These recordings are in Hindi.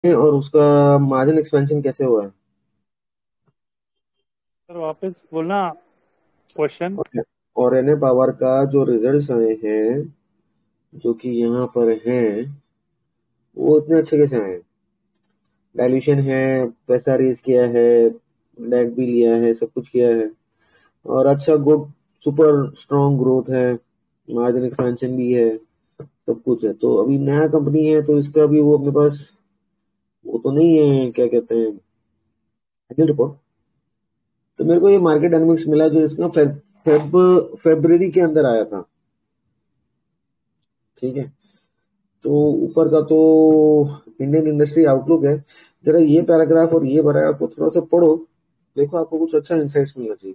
और उसका मार्जिन एक्सपेंशन कैसे हुआ है? सर वापस बोलना क्वेश्चन। और एनए पावर का जो रिजल्ट्स आए हैं, जो कि यहाँ पर हैं, वो इतने अच्छे कैसे आए हैं? डाइल्यूशन है, पैसा रेज किया है, डेट भी लिया है, सब कुछ किया है, और अच्छा गुड सुपर स्ट्रॉन्ग ग्रोथ है, मार्जिन एक्सपेंशन भी है, सब कुछ है। तो अभी नया कंपनी है तो इसका भी वो अपने पास वो तो नहीं है, क्या कहते हैं, एनुअल रिपोर्ट। तो मेरे को ये मार्केट डायनामिक्स मिला जो इसका फेब्रुवरी के अंदर आया था। ठीक है। तो ऊपर का तो इंडियन इंडस्ट्री आउटलुक है। जरा ये पैराग्राफ और ये पैराग्राफ को थोड़ा सा पढ़ो, देखो आपको कुछ अच्छा इंसाइट्स मिलना चाहिए।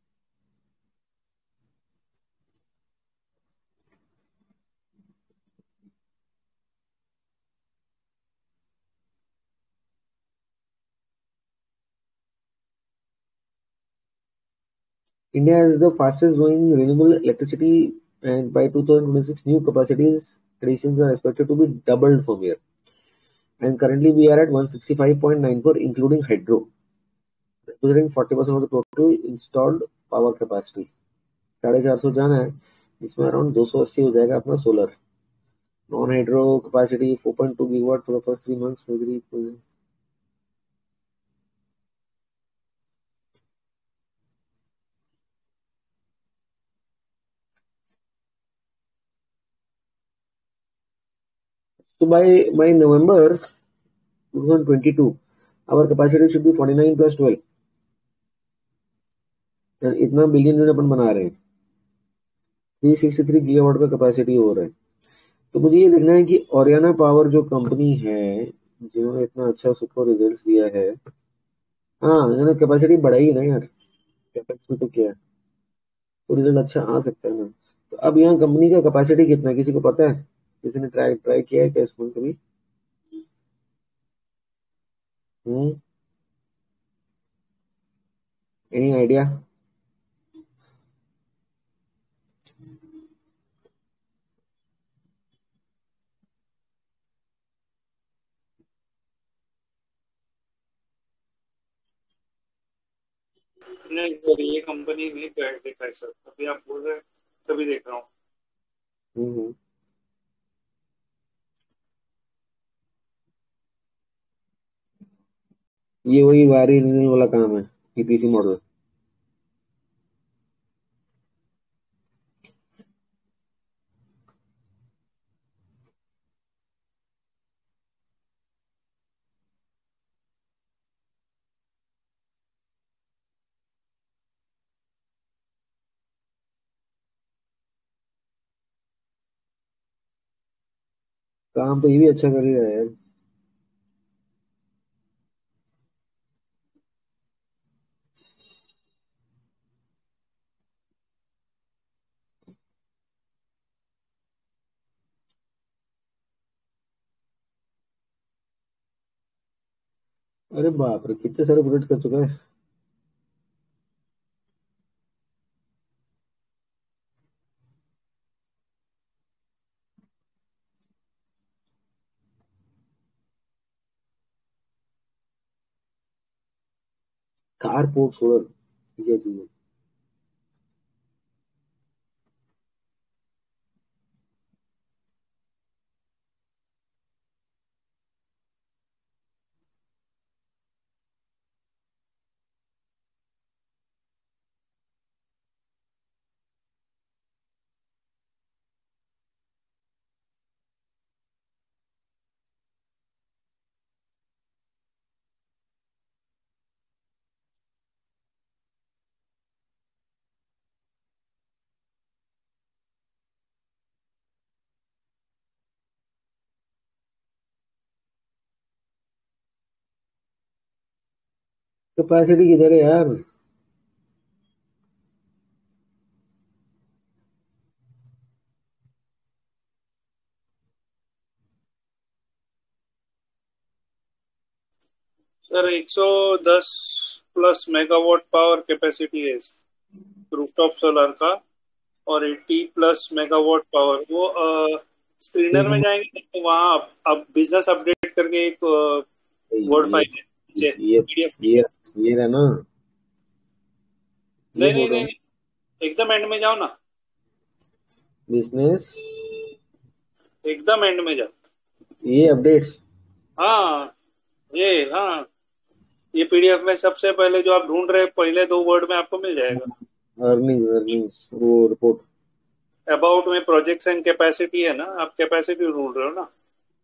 India is the fastest growing renewable electricity, and by 2026, new capacities additions are expected to be doubled from here. And currently, we are at 165.94, including hydro, representing 40% of the total installed power capacity. 450 जाना है, इसमें अराउंड 280 हो जाएगा अपना solar. Non hydro capacity 4.2 gigawatt for the first 3 months. तो by November 2022, our capacity should be 49 plus 12। इतना बिलियन यूनिट अपन बना रहे हैं, 363 गीगावाट का कैपेसिटी हो रहा है। तो मुझे ये देखना है कि ओरियाना पावर जो कंपनी है, जिन्होंने इतना अच्छा सुपर रिजल्ट्स दिया है, हाँ इन्होंने कैपेसिटी बढ़ाई है ना यार, कैपेक्स में तो क्या है, तो रिजल्ट अच्छा आ सकता है ना। तो अब यहाँ कंपनी का कैपेसिटी कितना है, किसी को पता है? किसी ने ट्राई ट्राई किया है क्या इसको कभी? Hmm, any idea? नहीं सर, ये कंपनी नहीं देखा है सर, अभी आप बोल रहे हैं तभी देख रहा हूँ। हम्म, ये वही वारी रिन्यूअल वाला काम है, ईपीसी मॉडल। काम तो ये भी अच्छा कर ही रहा है यार। अरे बाप रे, कितने सारे प्रोजेक्ट कर चुका है। कारपोर्ट सोलर, ये चीज है। कैपेसिटी किधर है यार? Sir 110 plus megawatt power capacity है रूफटॉप सोलर का, और 80 प्लस मेगावाट पावर वो स्क्रीनर एक में मिनट, जाएंगे तो वहाँ अब बिजनेस अपडेट करके एक वर्ड ये फाइल है नीचे ये पीडीएफ। ये ये रहा ना, ये नहीं बोल नहीं रहा नहीं हूँ। नहीं, एकदम एंड में जाओ ना। बिजनेस, एकदम एंड में जाओ। ये अपडेट्स, हाँ ये, हाँ ये पीडीएफ में सबसे पहले जो आप ढूंढ रहे हैं पहले दो वर्ड में आपको मिल जाएगा। अर्निंग्स, अर्निंग्स वो रिपोर्ट। अबाउट में प्रोजेक्ट्स एंड कैपेसिटी है ना, आप कैपेसिटी ढूंढ रहे हो ना।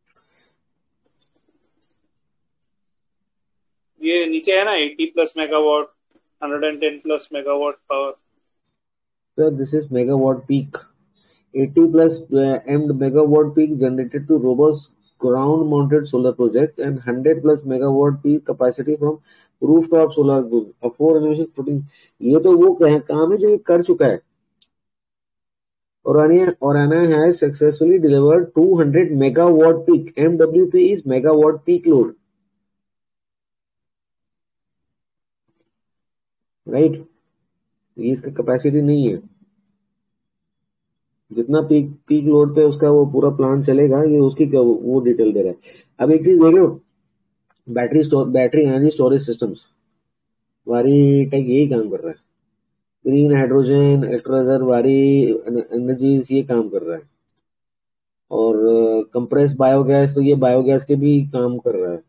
ये नीचे है ना 80 plus megawatt, 110 plus megawatt power. So this is megawatt peak. 80 plus m'd megawatt peak generated to robust ground-mounted solar projects and 100 plus megawatt peak capacity from rooftop solar group. Four innovation floating. ये तो वो काम है जो ये कर चुका है। Orana has successfully delivered 200 megawatt peak. MWP is megawatt peak load, right? ये इसका कैपेसिटी नहीं है। जितना पीक पीक लोड पे उसका वो पूरा प्लान चलेगा, ये उसकी वो डिटेल दे रहा है। अब एक चीज देखो, battery energy storage systems, Waaree tech यही काम कर रहा है। Green hydrogen electrolyser, Waaree energies ये काम कर रहा है। और कंप्रेस बायोगैस, तो ये बायोगैस के भी काम कर रहा है।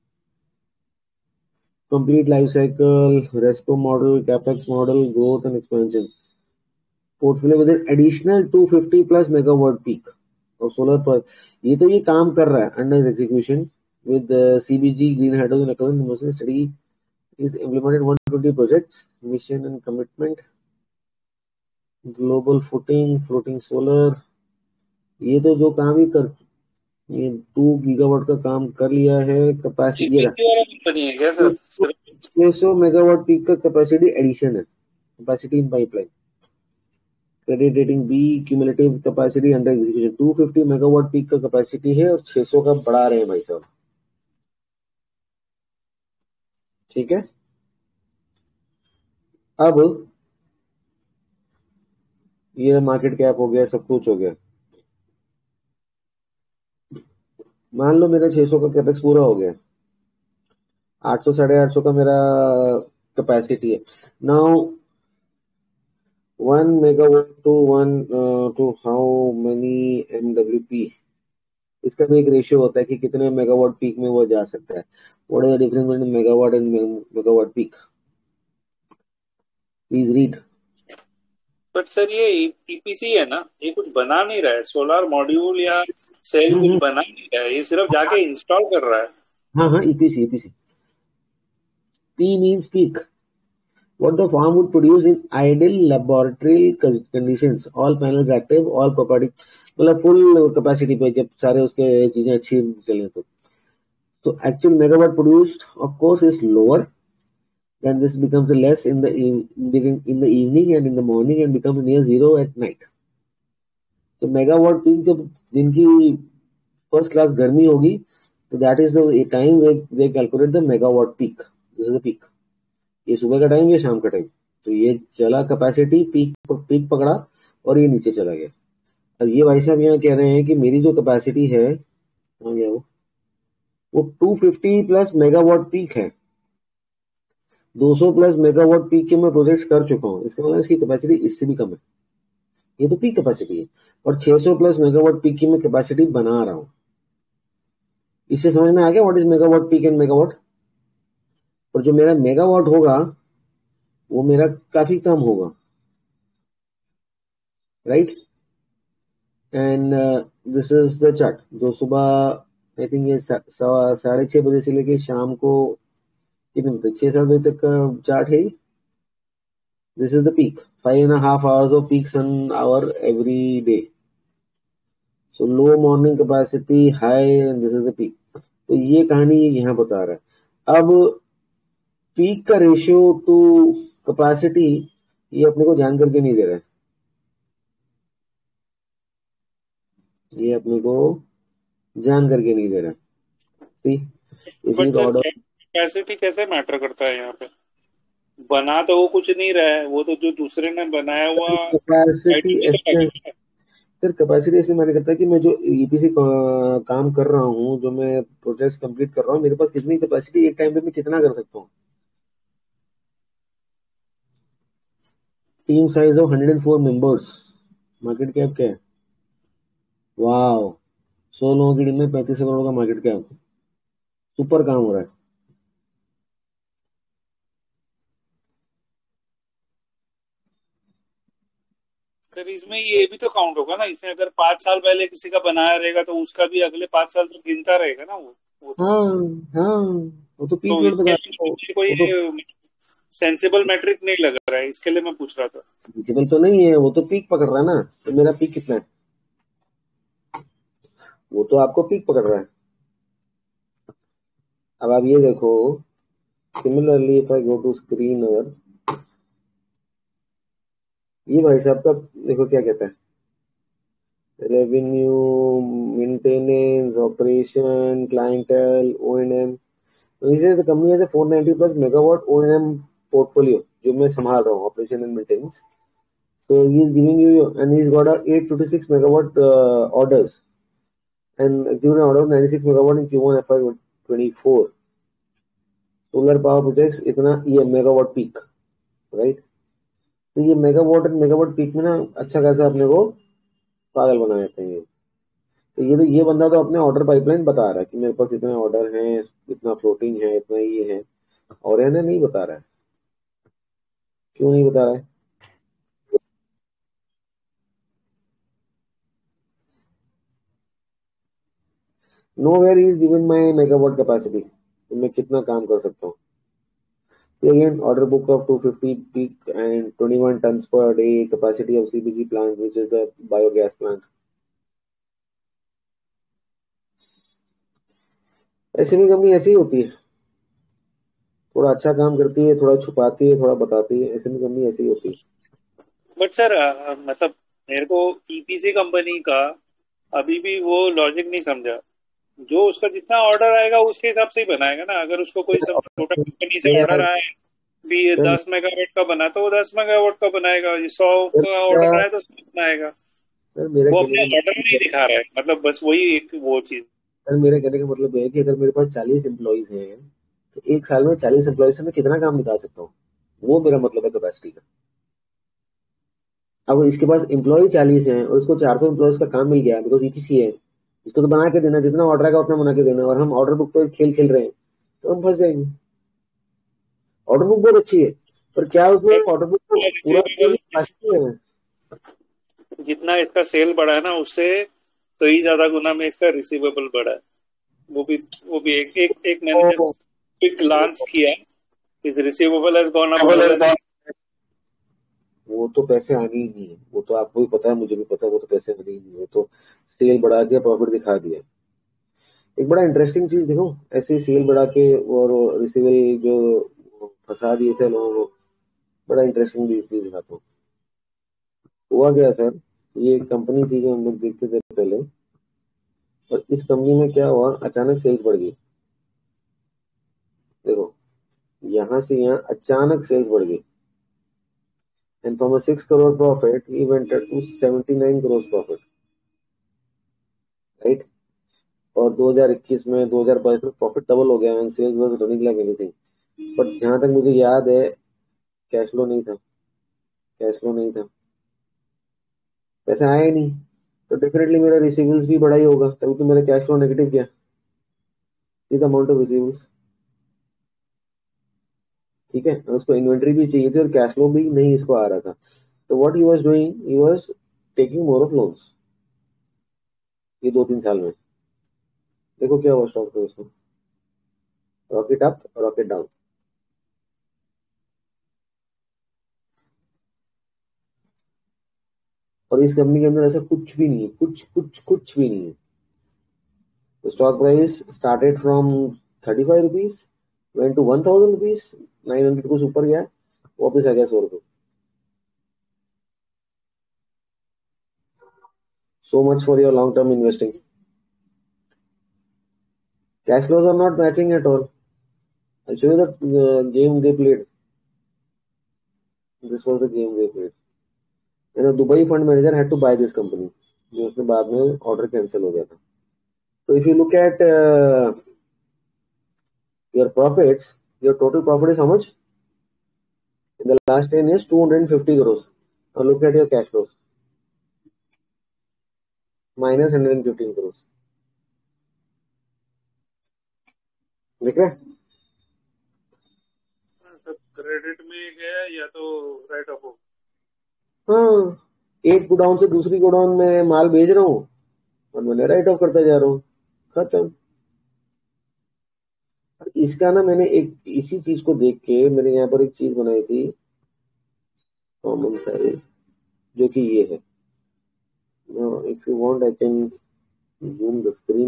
Complete life cycle, RESCO model, capex model, growth and expansion portfolio with additional 250 plus megawatt peak और सोलर पर। ये तो ये काम कर रहा है under execution with CBG green hydrogen economy study is implemented 120 projects, mission and commitment, global footing, floating solar। ये तो जो काम ही कर, ये 2 गीगावाट का काम कर लिया है। कैपेसिटी ये जीपीसी वाला कंपनी है क्या सर? रहा 600 मेगावाट पीक का कैपेसिटी एडिशन है, capacity in pipeline. Credit rating B, cumulative capacity under execution 250 megawatt peak का कैपेसिटी है और 600 का बढ़ा रहे हैं भाई साहब। ठीक है। अब ये मार्केट कैप हो गया, सब कुछ हो गया। मान लो मेरा 600 का कैपेक्स पूरा हो गया, 800 850 का मेरा कैपेसिटी है। Now 1 megawatt to 1 to how many MWP, इसका भी एक रेशियो होता है कि कितने मेगावाट पीक में वो जा सकता है। What is the difference between megawatt and megawatt peak? Please read. But sir ये ईपीसी है ना, ये कुछ बना नहीं रहा है, सोलर मॉड्यूल या सेल कुछ बना नहीं रहा है, ये सिर्फ जाके इंस्टॉल कर रहा है। हाँ हाँ, EPC EPC. P means peak, what the farm would produce in ideal laboratory conditions, all panels active, all property, मतलब फुल कैपेसिटी पे जब सारे उसके चीजें अच्छी चले तो actual megawatt produced of course is lower, then this becomes less in the in the evening and in the morning and becomes near zero at night। तो मेगावाट पीक जब दिन की फर्स्ट क्लास गर्मी होगी तो that is the time they calculate the megawatt peak, this is the peak. ये सुबह का टाइम, ये शाम का टाइम। तो ये चला कैपेसिटी, पीक पीक पकड़ा और ये नीचे चला गया। अब ये भाई साहब यहाँ कह रहे हैं कि मेरी जो कैपेसिटी है, कहाँ गया वो 250 प्लस मेगावाट पीक है। 200 प्लस मेगावाट पीक के मैं प्रोजेक्ट कर चुका हूँ, इसका मतलब इसकी कैपेसिटी इससे भी कम है। ये तो पीक कैपेसिटी है और 600 प्लस मेगावाट पीक की मैं कैपेसिटी बना रहा हूँ। इससे समझ में आ गया what is megawatt peak and megawatt. और जो मेरा मेगावाट होगा वो मेरा काफी कम होगा, right. And this is the chart जो सुबह आई थिंक ये 6:30 बजे से लेके शाम को कितने बजे तक, 6-7 बजे तक का चार्ट है। This is the peak, 5.5 hours of peak sun hour every day. So low morning capacity, high, and this is the peak. तो ये कहानी यहाँ बता रहा है। अब पीक का रेशियो टू कैपेसिटी ये अपने को जान करके नहीं दे रहा है, ये अपने को जान करके नहीं दे रहा। सी इसी बट सर ऑर्डर कैपेसिटी कैसे मैटर करता है यहाँ पे? बना तो वो कुछ नहीं रहा है, वो तो जो दूसरे ने बनाया हुआ कैपेसिटी आइडिया तो लगेगा। फिर कैपेसिटी ऐसे मैंने कहता है कि मैं जो ईपीसी काम कर रहा हूँ, जो मैं प्रोजेक्ट्स कंप्लीट कर रहा हूँ, मेरे पास कितनी कैपेसिटी, एक टाइम पे मैं कितना कर सकता हूँ। Team size of 104 members, market cap क्या है? वाह, 100 लोगों की टीम में 35 करोड़ का मार्केट कैप, सुपर काम हो रहा है। फिर इसमें ये भी तो काउंट होगा ना, इसमें अगर 5 साल पहले किसी का बनाया रहेगा तो उसका भी अगले 5 साल तक गिनता रहेगा ना वो तो। हाँ, हाँ, वो तो पीक तो लोड इसके बता लिए रहा है मुझे वो तो। कोई सेंसिबल मैट्रिक नहीं लग रहा है, इसके लिए मैं पूछ रहा था। प्रिंसिपल तो नहीं है, वो तो पीक पकड़ रहा है ना। तो मेरा पीक कितना है? वो तो आपको पीक पकड़ रहा है। अब आप ये देखो, similarly if I go to screen, और ये भाई साहब का देखो क्या कहता है, revenue, maintenance, operation, clientele, ONM. तो इसे the company has a 490 plus megawatt ONM portfolio, जो मैं संभाल रहा हूँ, operation and maintenance. So he is giving you, and he's got a 856 megawatt orders, and executing orders 96 megawatt in Q1 FY24. Solar power projects इतना, ये मेगावाट पीक, राइट। तो ये मेगावाट एंड मेगावाट पीक में ना अच्छा खासा अपने को पागल बना देते हैं। तो ये बंदा तो अपने ऑर्डर पाइपलाइन बता रहा है कि मेरे पास इतने ऑर्डर हैं, इतना फ्लोटिंग है, इतना ये है, और है ना, नहीं बता रहा है। क्यों नहीं बता रहा है? Nowhere is given my megawatt capacity, तो मैं कितना काम कर सकता हूँ। Again, order book of 250 peak and 21 tons per day capacity of CBG plant, which is the biogas plant. ऐसी भी कंपनी ऐसी ही होती है, थोड़ा अच्छा काम करती है, थोड़ा छुपाती है, थोड़ा बताती है। ऐसी भी कंपनी ऐसी ही होती है। बट सर मतलब मेरे को ईपीसी कंपनी का अभी भी वो लॉजिक नहीं समझा। जो उसका जितना ऑर्डर आएगा उसके हिसाब से ही बनाएगा ना। अगर उसको कोई सब छोटा कंपनी से मेरा ऑर्डर आए भी ये सर 10 मेगावाट का बना तो वो 10 मेगावाट का बनाएगा, ये 100 सर का मेरा ऑर्डर आए तो 100 बनाएगा। सर मेरा वो कहने अपने का ऑर्डर मतलब नहीं है, दिखा रहा है, मतलब बस वही एक वो चीज। सर मेरा कहने का मतलब है कि अगर मेरे पास 40 एम्प्लॉइज हैं, तो एक साल में 40 एम्प्लॉइज से मैं कितना काम निकाल सकता हूँ, वो मेरा मतलब है कैपेसिटी का। अब इसके पास एम्प्लॉय 40 हैं और उसको 400 एम्प्लॉयज का काम मिल गया, बिकॉज ईपीसी है, इसको तो बना के देना, जितना ऑर्डर आएगा उतना बना के देना, और हम ऑर्डर बुक पे खेल खेल रहे हैं, तो हम फंस जाएंगे। ऑर्डर बुक बहुत अच्छी है, पर क्या उसमें ऑर्डर बुक को पूरा रिसीवेबल बाकी है? जितना इसका सेल बढ़ा है ना उससे कई ज्यादा गुना में इसका रिसीवेबल बढ़ा है। वो भी एक एक एक मैंने तो जस्ट क्विक ग्लांस किया। Is receivable has gone up more than. वो तो पैसे आने ही नहीं है, वो तो आपको भी पता है, मुझे भी पता है, वो तो पैसे आने ही नहीं है, वो तो सेल बढ़ा दिया, प्रॉफिट दिखा दिया। एक बड़ा इंटरेस्टिंग चीज देखो, ऐसे सेल बढ़ा के और रिसीवेबल जो फंसा दिए थे लोगों को, बड़ा इंटरेस्टिंग चीज दिखाता हूँ। हुआ गया सर, ये कंपनी थी जो हम लोग देखते थे पहले, और इस कंपनी में क्या हुआ, अचानक सेल्स बढ़ गई। देखो, यहाँ से यहाँ अचानक सेल्स बढ़ गई, and from 6 crore profit he went to 79 crore profit, right. और 2021 में, 2022 में प्रॉफिट डबल हो गया, and sales was running like anything. But जहां तक मुझे याद है, कैश फ्लो नहीं था, कैश फ्लो नहीं था, पैसा आया ही नहीं। तो डेफिनेटली मेरा रिसीवेबल्स भी बढ़ा ही होगा, तभी तो मेरा कैश फ्लो नेगेटिव गया, विद अमाउंट ऑफ रिसीवेबल्स। ठीक है, और उसको इन्वेंट्री भी चाहिए थी, और कैश फ्लो भी नहीं इसको आ रहा था। तो what he was doing, he was taking more of loans, ये 2-3 साल में। देखो क्या हुआ स्टॉक पे उसको, रॉकेट अप, रॉकेट डाउन। और इस कंपनी के अंदर ऐसा कुछ भी नहीं है, कुछ कुछ कुछ भी नहीं है। The stock price started from 35 rupees, went to 1000 rupees, 900 कुछ ऊपर गया, वापस आ गया 100 रुपये। So much for your long term investing. Cash flows are not matching at all. I'll show you the game they played. This was the game they played. And a Dubai fund manager had to buy this company. जो उसने बाद में ऑर्डर कैंसिल हो गया था। तो if you look at your profits, your total profit is how much in the last 10 years? 250 crores. Now look at your cash flows, minus 115 crores. देख रहे हैं? सब क्रेडिट में गया या तो राइट ऑफ हो। हाँ, एक गोडाउन से दूसरी गोडाउन में माल भेज रहा हूँ और मैंने राइट ऑफ करता जा रहा हूँ, खत्म। इसका ना मैंने एक इसी चीज को देख के मैंने यहाँ पर एक चीज बनाई थी, कॉमन साइज, जो कि ये है। If you want I can zoom the screen.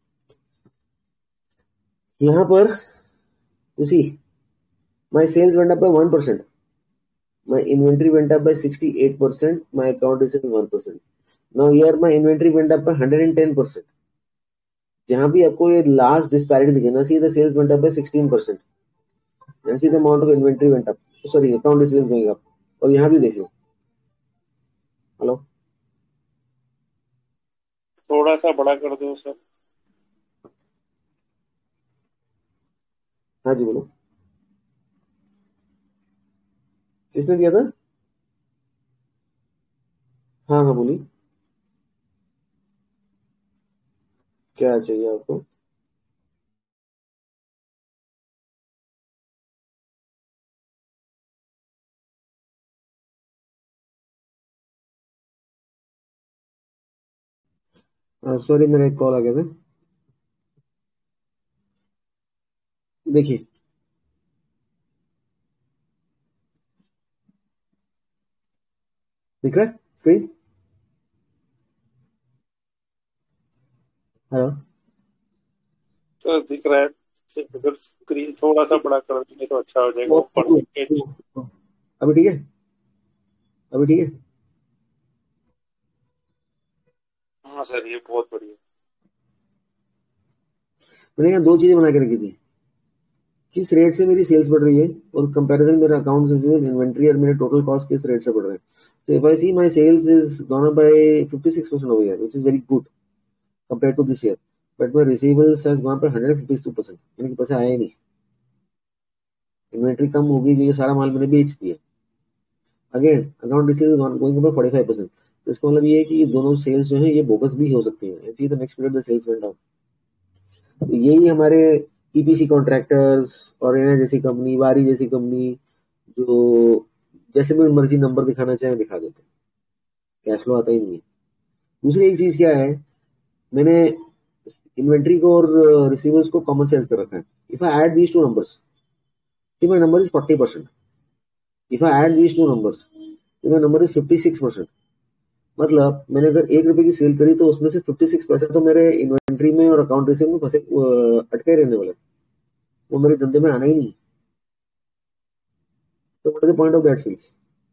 यहाँ पर you see my sales went up by 1%, my inventory went up by 68%, my account is in 1%. Now here my inventory went up by 110%. जहां भी आपको ये लास्ट डिस्पैरिटी दिखे ना, see the sales went up by 16% and see the amount of inventory went up, sorry account is going up। और यहाँ भी देख लो, हेलो, थोड़ा सा बड़ा कर दो सर। हाँ जी बोलो, किसने दिया था? हाँ हाँ बोलिए, क्या चाहिए आपको? सॉरी मेरा एक कॉल आ गया था। देखिए दिख रहा है स्क्रीन? हेलो, तो दिख रहा है, अगर स्क्रीन थोड़ा सा बड़ा कर देंगे तो अच्छा हो जाएगा, वो परसेंटेज। अभी ठीक है? अभी ठीक है? हाँ सर, ये बहुत बढ़िया। मैंने यहाँ दो चीजें बना के रखी थी, किस रेट से मेरी सेल्स बढ़ रही है और कंपैरिजन मेरा अकाउंट रिसीवेबल, इन्वेंट्री और मेरे टोटल कॉस्ट किस रेट से बढ़ रहे हैं। So if I see my sales is gone up by 56% over here, which is very good compared to this year. But my receivables has gone up by 152%, यानी कि पैसा आया ही नहीं। इन्वेंट्री कम होगी, ये सारा माल मैंने बेच दिया। Again account receivable going up by 45%। तो इसका मतलब ये है कि ये दोनों सेल्स जो है ये बोगस भी हो सकती है। ऐसी the next period the sales went down. तो यही हमारे ईपीसी कॉन्ट्रैक्टर्स और एना जैसी कंपनी, वारी जैसी कंपनी, जो जैसे भी मर्जी नंबर दिखाना चाहे दिखा देते हैं, कैश फ्लो आता ही नहीं है। दूसरी एक चीज क्या है, मैंने इन्वेंट्री को और रिसीवर्स को कॉमन सेल्स कर रखा है। If I add these two numbers, my number is 40%। If I add these two numbers, my number is 56%। मतलब मैंने अगर 1 रुपए की सेल करी तो उसमें से 56 पैसा तो मेरे इन्वेंट्री में और अकाउंट रिसीव में फंसे अटके रहने वाले, वो मेरे धंधे में आना ही नहीं। तो what is the point of that sales?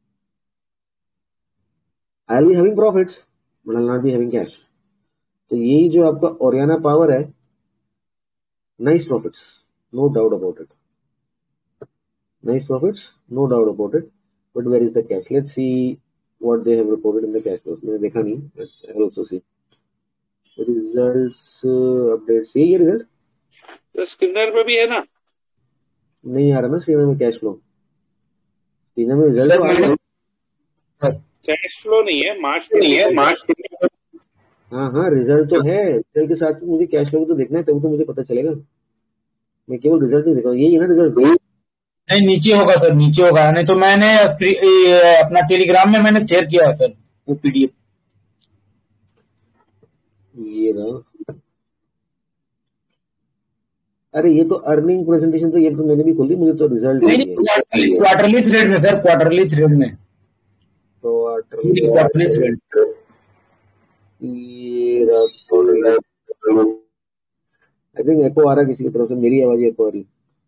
I will be having profits but I will not be having cash. तो यही जो आपका ओरियाना पावर है, nice profits, no doubt about it, nice profits, no doubt about it. But where is the cash? Let's see what they have reported in the cash flows. मैंने देखा नहीं, but I will also see results updates। यही है रिजल्ट? तो स्क्रीनर पे भी है ना? नहीं आ रहा ना स्क्रीन में कैश फ्लो। स्क्रीन में रिजल्ट तो आ गया, कैश फ्लो नहीं है, मार्च। हाँ हाँ रिजल्ट तो है, रिजल्ट के साथ साथ मुझे कैश फ्लो तो देखना है, तब तो मुझे पता चलेगा। मैं केवल रिजल्ट नहीं देखा हूँ। यही है ना रिजल्ट? नहीं, नीचे होगा सर, नीचे होगा। नहीं तो मैंने अपना टेलीग्राम में मैंने शेयर किया है सर वो पीडीएफ। ये रहा। अरे ये तो अर्निंग प्रेजेंटेशन, तो ये तो मैंने भी खोली, मुझे तो रिजल्ट नहीं, क्वार्टरली थ्रेड में सर, क्वार्टरली थ्रेड में, क्वार्टरली थ्रेड। ये रहा। आई थिंक एको आ रहा है किसी की तरफ से, मेरी आवाज एको आ रही।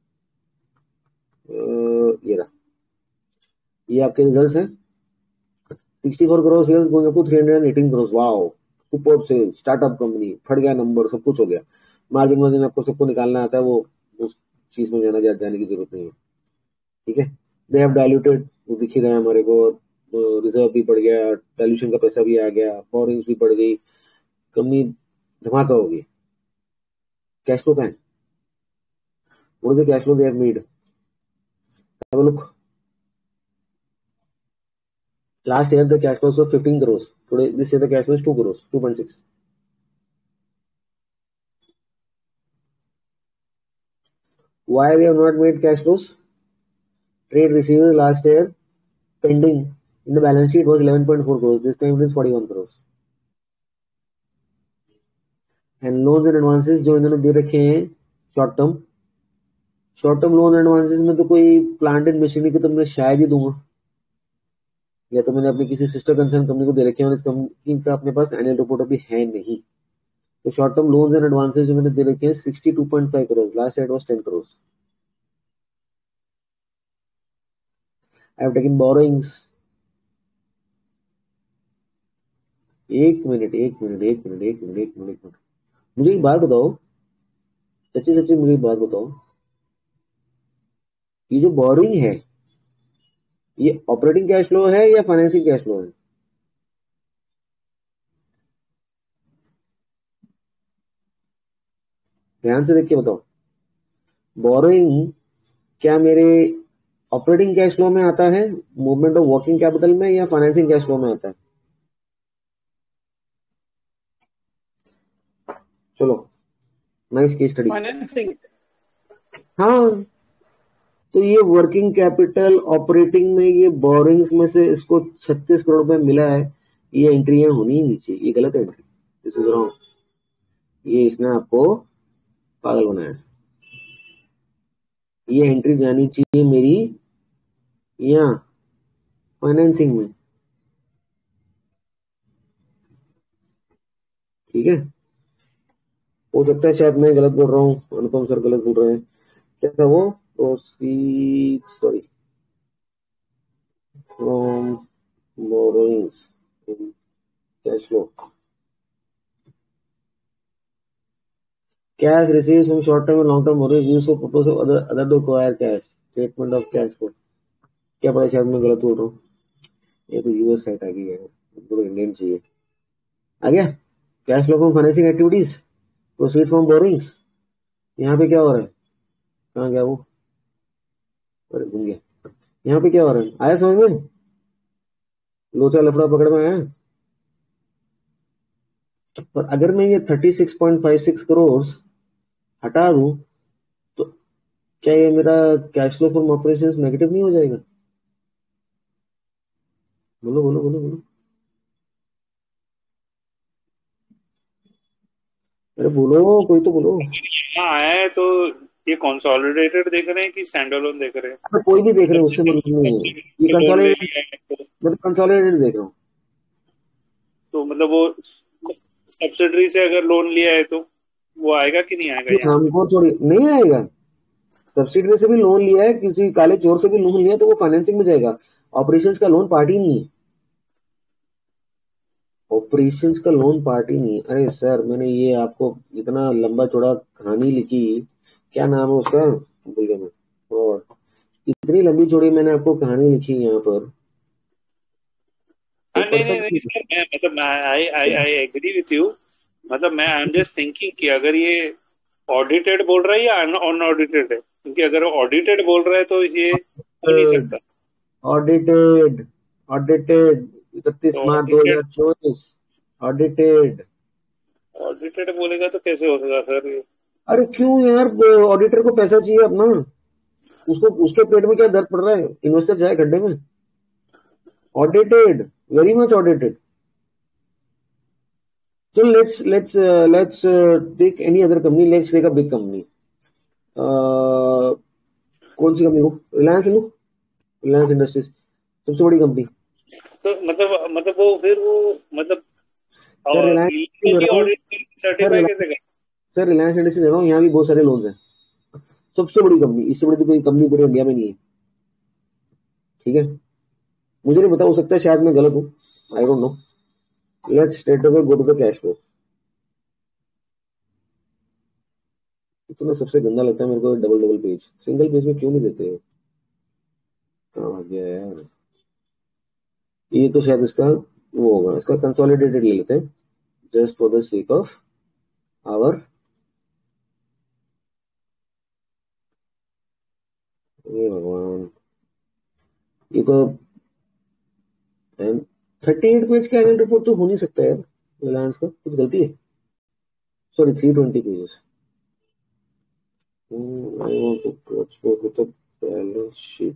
ये रहा, ये आपके रिजल्ट्स हैं। 64 crore sales going up to 318 crore. Wow, super sales, startup company, फट गया नंबर, सब कुछ हो गया। मार्जिन आपको सबको निकालना आता है, वो उस चीज में जाने की जरूरत नहीं है। ठीक है, दे हैव डाइल्यूटेड, वो दिख ही रहा है हमारे को। रिजर्व भी बढ़ गया, डाइल्यूशन का पैसा भी आ गया, बोरिंग्स भी बढ़ गई, कंपनी धमाका हो गई। कैश फ्लो कहाँ है? What is the cash flow they have made? Have a look. Last year the cash flow was 15 crores. Today this year the cash flow is 2 crores, 2.6. Why we have not made cash flows? Trade receivables last year pending in the balance sheet was 11.4 crores. This time it is 41 crores. And loans and advances जो इन्होंने दे रखे हैं शॉर्ट टर्म लोन एडवांसेस में तो कोई प्लांट एंड मशीनरी को तो मैं शायद ही दूंगा, या तो मैंने अपनी किसी सिस्टर कंसर्न कंपनी को दे रखे हैं और इस कंपनी का अपने पास एनुअल रिपोर्ट अभी है नहीं। तो short term loans and advances जो मैंने दे रखे हैं 62.5 crore, last year was 10 crore. I have taken borrowings. एक मिनट मुझे एक बात बताओ, सच्ची मुझे एक बात बताओ, ये जो बोरोइंग है ये ऑपरेटिंग कैश फ्लो है या फाइनेंसिंग कैश फ्लो है? ध्यान से देख के बताओ। बोरोइंग क्या मेरे ऑपरेटिंग कैश फ्लो में आता है, मूवमेंट ऑफ वर्किंग कैपिटल में, या फाइनेंसिंग कैश फ्लो में आता है? चलो नाइस केस स्टडी। फाइनेंसिंग। हाँ, तो ये वर्किंग कैपिटल ऑपरेटिंग में ये बोरिंग्स में से इसको 36 करोड़ रुपए मिला है, ये एंट्रियां होनी ही नहीं चाहिए, ये गलत एंट्री, दिस इज रॉन्ग। ये इसने आपको पागल बनाया। ये एंट्री जानी चाहिए मेरी यहाँ फाइनेंसिंग में, ठीक है। हो सकता है शायद मैं गलत बोल रहा हूँ, अनुपम सर गलत बोल रहे हैं। क्या था वो? Sorry, from borrowings in cash flow, cash received from short term and long term borrowings used for purpose of other to acquire cash, statement of cash flow। क्या पता शायद मैं गलत बोल रहा हूँ, ये तो यूएस साइट आ गई है, तो इंडियन चाहिए। आ गया cash flow from financing activities, proceed from borrowings. यहाँ पे क्या हो रहा है? कहाँ गया वो? अरे भूल गया। यहाँ पे क्या हो रहा है? आया समझ में? लोचा लफड़ा पकड़ में आया। पर अगर मैं ये 36.56 करोड़ हटा दूं तो क्या ये मेरा cash flow from operations negative नहीं हो जाएगा? बोलो बोलो बोलो बोलो, अरे बोलो, कोई तो बोलो। हाँ आया है तो ये कंसोलिडेटेड देख रहे हैं कि स्टैंडअलोन देख रहे हैं? अरे कोई भी देख रहे हैं, उससे मतलब नहीं है, ये कंसोलिडेटेड, मतलब कंसोलिडेटेड देख रहा हूँ। तो मतलब वो सब्सिडरी से अगर लोन लिया है तो वो आएगा कि नहीं आएगा यहाँ? हमको थोड़ी नहीं आएगा। सब्सिडरी से भी लोन लिया है, किसी काले चोर से भी लोन लिया तो वो फाइनेंसिंग में जाएगा। ऑपरेशंस का लोन पार्टी नहीं है, ऑपरेशंस का लोन पार्टी नहीं है। अरे सर, मैंने ये आपको इतना लंबा चौड़ा कहानी लिखी, क्या नाम है उसका, भूल गया मैं, और इतनी लंबी चौड़ी मैंने आपको कहानी लिखी यहाँ पर। नहीं सर, मैं मतलब आई एग्री विथ यू। मतलब मैं आई एम जस्ट थिंकिंग कि अगर ये ऑडिटेड बोल रहा है या अनऑडिटेड है, क्योंकि अगर ऑडिटेड बोल रहा है तो ये हो नहीं सकता। Audited, audited 31 March 2024, audited. Audited बोलेगा तो कैसे होगा सर ये? अरे क्यों यार, ऑडिटर को पैसा चाहिए अपना, उसको उसके पेट में क्या दर्द पड़ रहा है, इन्वेस्टर जाए गड्ढे में। Audited, very much audited. So let's take any other company. Let's take a big company. कौन सी कंपनी लो? रिलायंस लो, रिलायंस इंडस्ट्रीज सबसे बड़ी कंपनी। तो मतलब वो फिर वो मतलब सर सर्टिफाई कैसे करें? सर रिलायंस इंडस्ट्रीज दे रहा हूँ, यहाँ भी बहुत सारे लोन्स हैं, सबसे बड़ी कंपनी, इससे बड़ी तो कोई कंपनी पूरे इंडिया में नहीं है, ठीक है। मुझे नहीं पता, हो सकता है शायद मैं गलत हूँ, I don't know. Let's straight away go to the cash flow. इतना सबसे गंदा लगता है मेरे को डबल पेज, सिंगल पेज में क्यों नहीं देते? कहाँ आ गया यार ये तो शायद इसका वो होगा, इसका कंसोलिडेटेड ले लेते हैं just for the sake of hour. ये भगवान, ये तो 38 पेज का एनुअल रिपोर्ट तो हो नहीं सकता यार, रिलायंस का कुछ गलती है। Sorry 320 pages. I want to go to the balance sheet.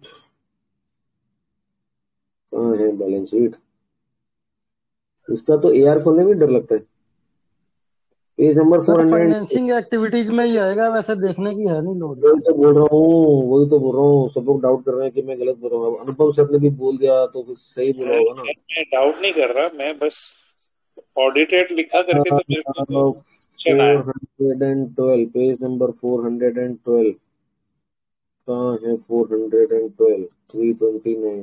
कहाँ है बैलेंस शीट? इसका तो एआर खोलने में डर लगता है। Page number sir 400। Financing activities में ही आएगा, वैसे देखने की है नहीं लोड। वही तो बोल रहा हूँ, वही तो बोल रहा हूँ, सब लोग डाउट कर रहे हैं कि मैं गलत बोल रहा हूँ। अब अनुपम सर ने भी बोल दिया तो कुछ सही बोला होगा ना। सर मैं डाउट नहीं कर रहा, मैं बस ऑडिटेड लिखा करके तो मेरे को तो क्वेश्चन आया। 412 पेज नंबर 412 कहाँ है? 412 329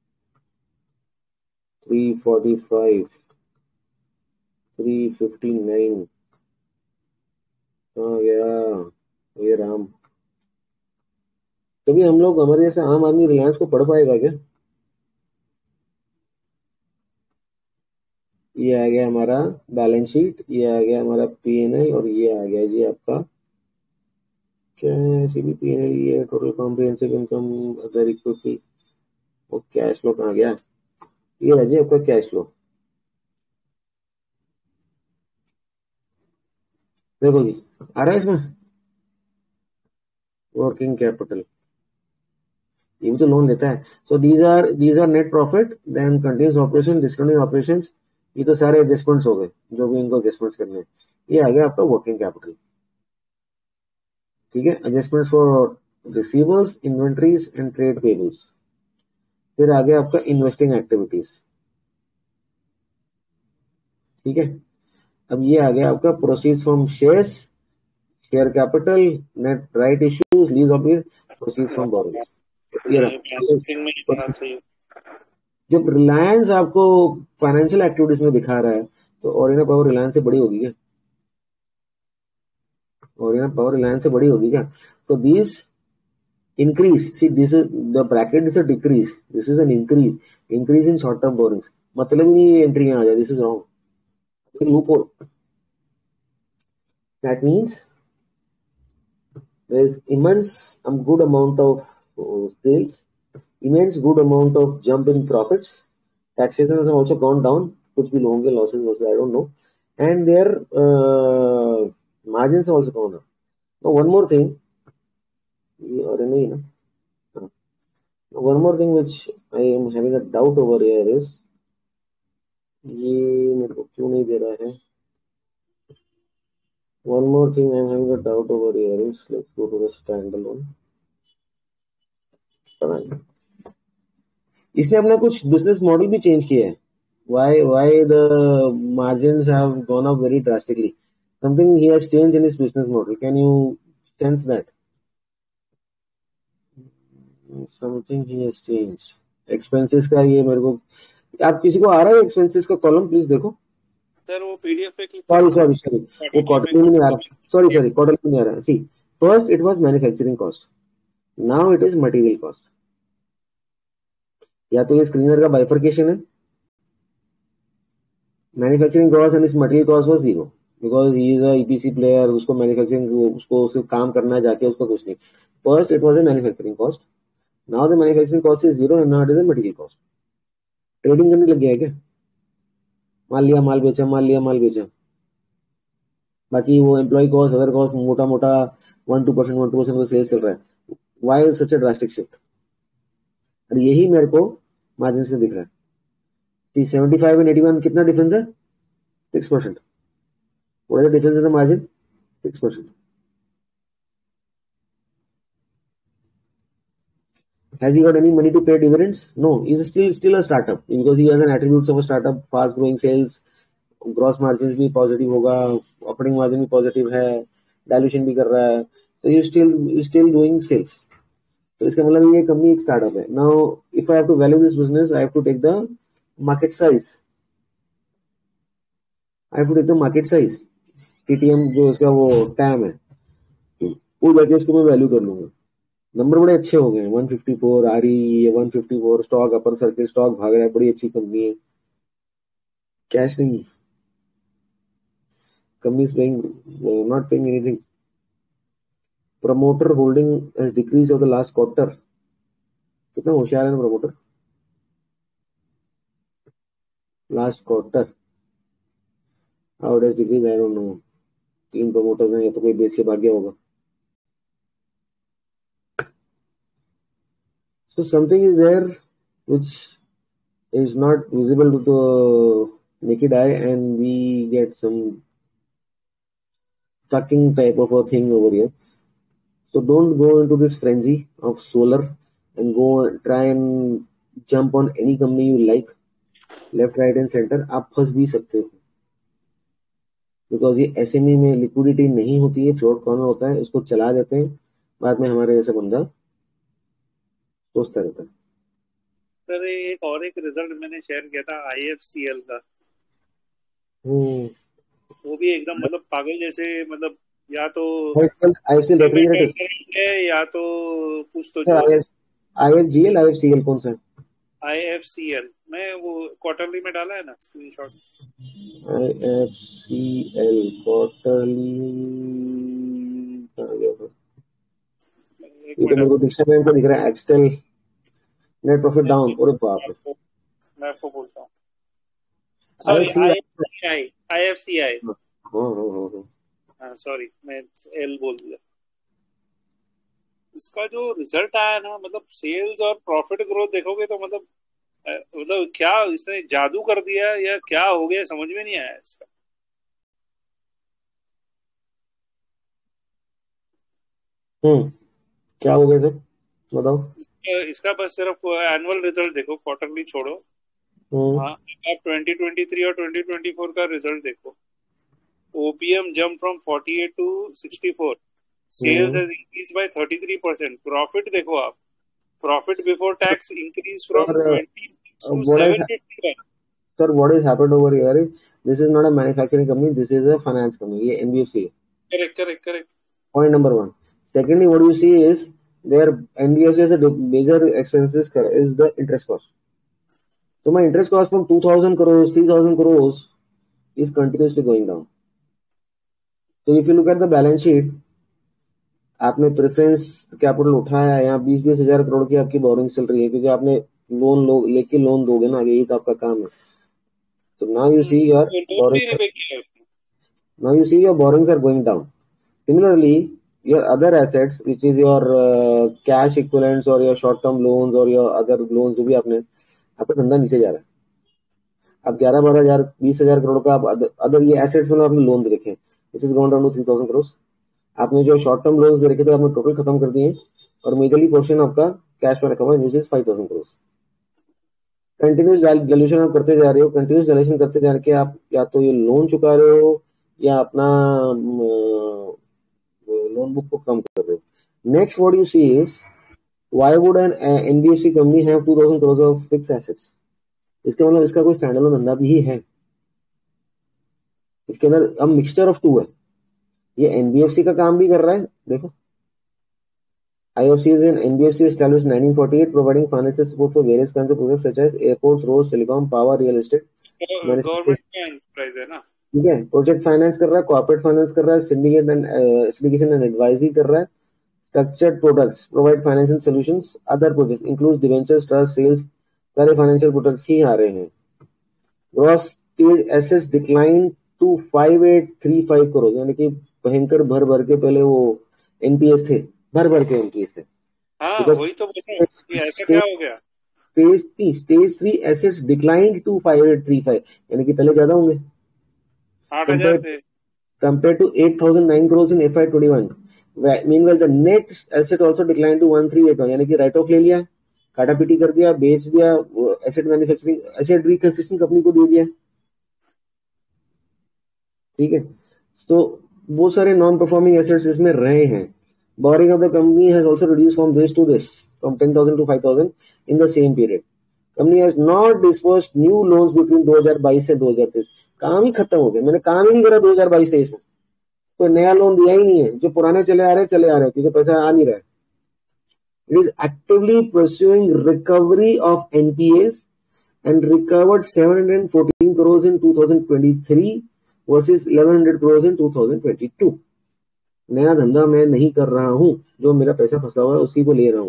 345 359 कहाँ गया ये राम? कभी हम लोग, हमारे जैसे आम आदमी रिलायंस को पढ़ पाएगा क्या? ये आ गया हमारा बैलेंस शीट, ये आ गया हमारा पीएनएल, और ये आ गया जी आपका क्या है? पीएनएल, ये total comprehensive income, other equity, और कैश फ्लो कहाँ गया? ये है जी आपका कैश फ्लो। देखो जी, आ रहा है इसमें वर्किंग कैपिटल, ये भी तो लोन लेता है। So these are net profit, then continuous operation, discontinuous operations, ये तो सारे एडजस्टमेंट्स हो गए जो भी इनको एडजस्टमेंट्स करने हैं। ये आ गया आपका वर्किंग कैपिटल, ठीक है। Adjustments for receivers, inventories and trade payables. फिर आ गया आपका इन्वेस्टिंग एक्टिविटीज, ठीक है। अब ये आ गया आपका proceeds from shares, share capital, net right issues, lease of proceeds from borrowings. ये बैलेंसिंग में इतना सही। जब रिलायंस आपको फाइनेंशियल एक्टिविटीज में दिखा रहा है तो ओरिजिनल पावर रिलायंस से बड़ी होगी क्या? ओरिजिनल पावर रिलायंस से बड़ी होगी क्या? So this increase, see this is the bracket is a decrease, this is an increase in short term borrowings, मतलब ही नहीं एंट्री आ जाए, this is wrong, loophole। that means there is immense good amount of sales, immense good amount of jump in profits, taxation has also gone down, कुछ भी होंगे losses also I don't know, and their margins have also gone up। now one more thing, और नहीं ना, one more thing which I am having a doubt over here is, ये मेरे को क्यों नहीं दे रहा है? One more thing I am having a doubt over here is, let's go to the standalone। इसने अपना कुछ बिजनेस मॉडल भी चेंज किया है। Why the margins have gone up very drastically? Something he has changed in his business model. Can you sense that? Something he has changed. Expenses का ये मेरे को, आप किसी को आ रहा है एक्सपेंसेस का कॉलम? प्लीज देखो सर वो पीडीएफ पे क्लिक सॉरी वो क्वार्टरली में नहीं आ रहा, सॉरी क्वार्टरली में नहीं आ रहा। See first it was manufacturing cost, now it is material cost. या तो ये स्क्रीनर का बाइफर्केशन है, मैन्युफैक्चरिंग कॉस्ट एंड इस material cost was zero because he is a EPC player, उसको मैन्युफैक्चरिंग, उसको सिर्फ काम करना है जाके, उसका कुछ नहीं। First it was a manufacturing cost, now the manufacturing cost is zero and now it is a material cost. Trading करने लग गया है क्या? माल लिया माल बेचा, माल लिया माल बेचा, बाकी वो एम्प्लॉय कॉस्ट, अदर कॉस्ट, मोटा मोटा 1-2% का सेल्स चल रहा है। Why such a drastic shift? और यही मेरे को मार्जिन में दिख रहा है। 75 एंड 81 कितना डिफरेंस है? 6%। What is the difference in the margin? 6%। Has he got any money to pay dividends? No, he's still a startup because he has an attributes of a startup, fast growing sales, gross margin भी पॉजिटिव होगा, ऑपरेटिंग मार्जिन भी पॉजिटिव है, डायल्यूशन भी कर रहा है, तो यू स्टिल डूइंग सेल्स। तो इसका मतलब ये कंपनी एक स्टार्टअप है। Now if I have to value this business, I have to take the market size, I have to take the market size, TTM जो इसका वो टैम है, वो जाके इसको मैं वैल्यू कर लूंगा। नंबर बड़े अच्छे हो गए, 154 RE, 154 stock, upper circuit stock भाग रहा है, बड़ी अच्छी कंपनी है, कैश नहीं, company is paying, not paying anything. Promoter holding has decrease of the last quarter. कितना होशियार है ना promoter, last quarter how it has decrease I don't know. 3 promoters हैं, या तो कोई बेच के भाग गया होगा। So something is there which is not visible to the naked eye, and we get some tucking type of a thing over here. So don't go into this frenzy of solar and go and try and jump on any company you like, left, right and center. आप फंस भी सकते हो, बिकॉज ये SME में लिक्विडिटी नहीं होती है, फ्लोट कॉर्नर होता है, इसको चला देते हैं, बाद में हमारे जैसा बंदा सोचता रहता है। सर एक और एक रिजल्ट मैंने शेयर किया था IFCL का, वो भी एकदम मतलब पागल जैसे, मतलब या तो IFCL रेफ्रिजरेटर है या तो कुछ तो IFGL IFCL कौन सा है? IFCL मैं वो क्वार्टरली में डाला है ना स्क्रीनशॉट। IFCL क्वार्टरली ये तो मेरे को डिक्शनरी में दिख रहा है, एक्सटेल नेट प्रॉफिट डाउन, और बाप रे, मैं आपको बोलता हूँ, सॉरी IFCI सॉरी मैं एल बोल दिया। इसका जो रिजल्ट आया ना, मतलब सेल्स और प्रॉफिट ग्रोथ देखोगे तो मतलब क्या इसने जादू कर दिया या क्या हो गया, समझ में नहीं आया इसका। क्या हो गया सर, बताओ। इसका बस सिर्फ एनुअल रिजल्ट देखो, क्वार्टरली छोड़ो। आप 2023 और 2024 का रिजल्ट देखो। OPM jump from 48 to 64, sales has increased by 33%, profit देखो आप, profit before tax increased from 20 to 751. Sir, what has happened over here? This is not a manufacturing company, this is a finance company, ये NBFC है। Correct. Point number 1. Secondly, what you see is their NBFC has a major expenses is the interest cost. So my interest cost from 2,000 crores, 3,000 crores is continuously going down. So if you look at the balance sheet, आपने प्रेफरेंस कैपिटल उठाया, यहाँ 20-20 हजार करोड़ की आपकी बोरिंग चल रही है, क्योंकि आपने लोन लेके लोन दोगे ना, यही तो आपका काम है। So now you see your borrowings are going down. Similarly, your other assets, which is your cash equivalents or your short-term loans or your other loans, जो भी आपका धंधा नीचे जा रहा है। आप 11-12 हजार 20 हजार करोड़ का आप अदर ये एसेट्स में आपने लोन देखे, which is gone down to 3,000 crore. आपने जो शॉर्ट टर्म लोन्स देखे थे आपने टोटल खत्म कर दिए, और मेजरली पोर्शन आपका कैश में रखा हुआ है, which is 5,000 crore. Continuous valuation आप करते जा रहे हो, कंटिन्यूस वैल्यूएशन करते जा रहे आप या तो ये लोन चुका रहे हो या अपना लोन बुक को कम कर रहे हो। Next what you see is, why would an NBFC company have 2,000 crore of fixed assets? इसका मतलब इसका कोई स्टैंड अलोन धंधा भी है, इसके अंदर अब मिक्सचर ऑफ टू है। ये NBFC का काम भी कर रहा है, देखो IFC is an NBFC established in 1948, providing financial support for various kinds of projects such as airports, roads, telecom, power, real estate। Government का एंटरप्राइज है ना, ठीक है। प्रोजेक्ट फाइनेंस कर रहा है, कॉर्पोरेट फाइनेंस कर रहा है, सिंडिकेशन एंड एडवाइजरी कर रहा है, structured products, provide financial solutions, other projects include debentures, trust, sales, सारे फाइनेंशियल प्रोडक्ट्स ही आ रहे हैं। Gross stage assets decline to 5,835 crore, यानी कि भयंकर भर के पहले वो NPS थे, भर के NPS थे। वही तो ऐसा क्या हो गया? स्टेज 3 एसेट्स डिक्लाइंड टू 5,835, यानी कि पहले ज्यादा होंगे, 8,000 थे, compared to 8,009 crores in FY21. Meanwhile, the net asset also declined to 1,381, यानी कि राइट ऑफ ले लिया, काटा पीटी कर दिया, बेच दिया, asset manufacturing asset reconstruction company को दे दिया। ठीक है, तो वो सारे नॉन परफॉर्मिंग एसेट्स इसमें रहे हैं। Borrowing of the company has also reduced from this to this, from 10,000 to 5,000 in the same period. Company has not disbursed new loans between 2022 से 2023। काम ही खत्म हो गया, मैंने काम ही नहीं करा 2022-23 में, कोई नया लोन दिया ही नहीं है, जो पुराने चले आ रहे क्योंकि पैसा आ नहीं रहा है। It is actively pursuing recovery of NPAs and recovered 714 crores in 2023 versus 1100 crores in 2022. नया धंधा मैं नहीं कर रहा हूं, जो मेरा पैसा फंसा हुआ है उसी को ले रहा हूं,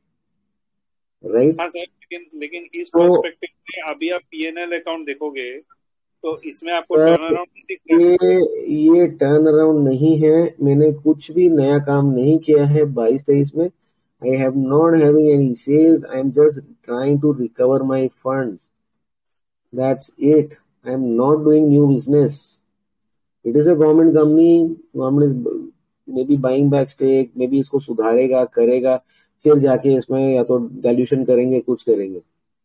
राइट? हाँ सर, लेकिन इस पर्सपेक्टिव में अभी आप P&L अकाउंट देखोगे तो इसमें आपको टर्न अराउंड नहीं दिख रहा है। ये टर्न अराउंड नहीं है, मैंने कुछ भी नया काम नहीं किया है 22-23 में। I have not having any sales. I am just trying to recover my funds. That's it. I am not doing new business. It is a government company. Government is maybe buying back stake. Maybe इसको सुधारेगा, करेगा, फिर जाके इसमें या तो वैल्यूएशन करेंगे, कुछ करेंगे।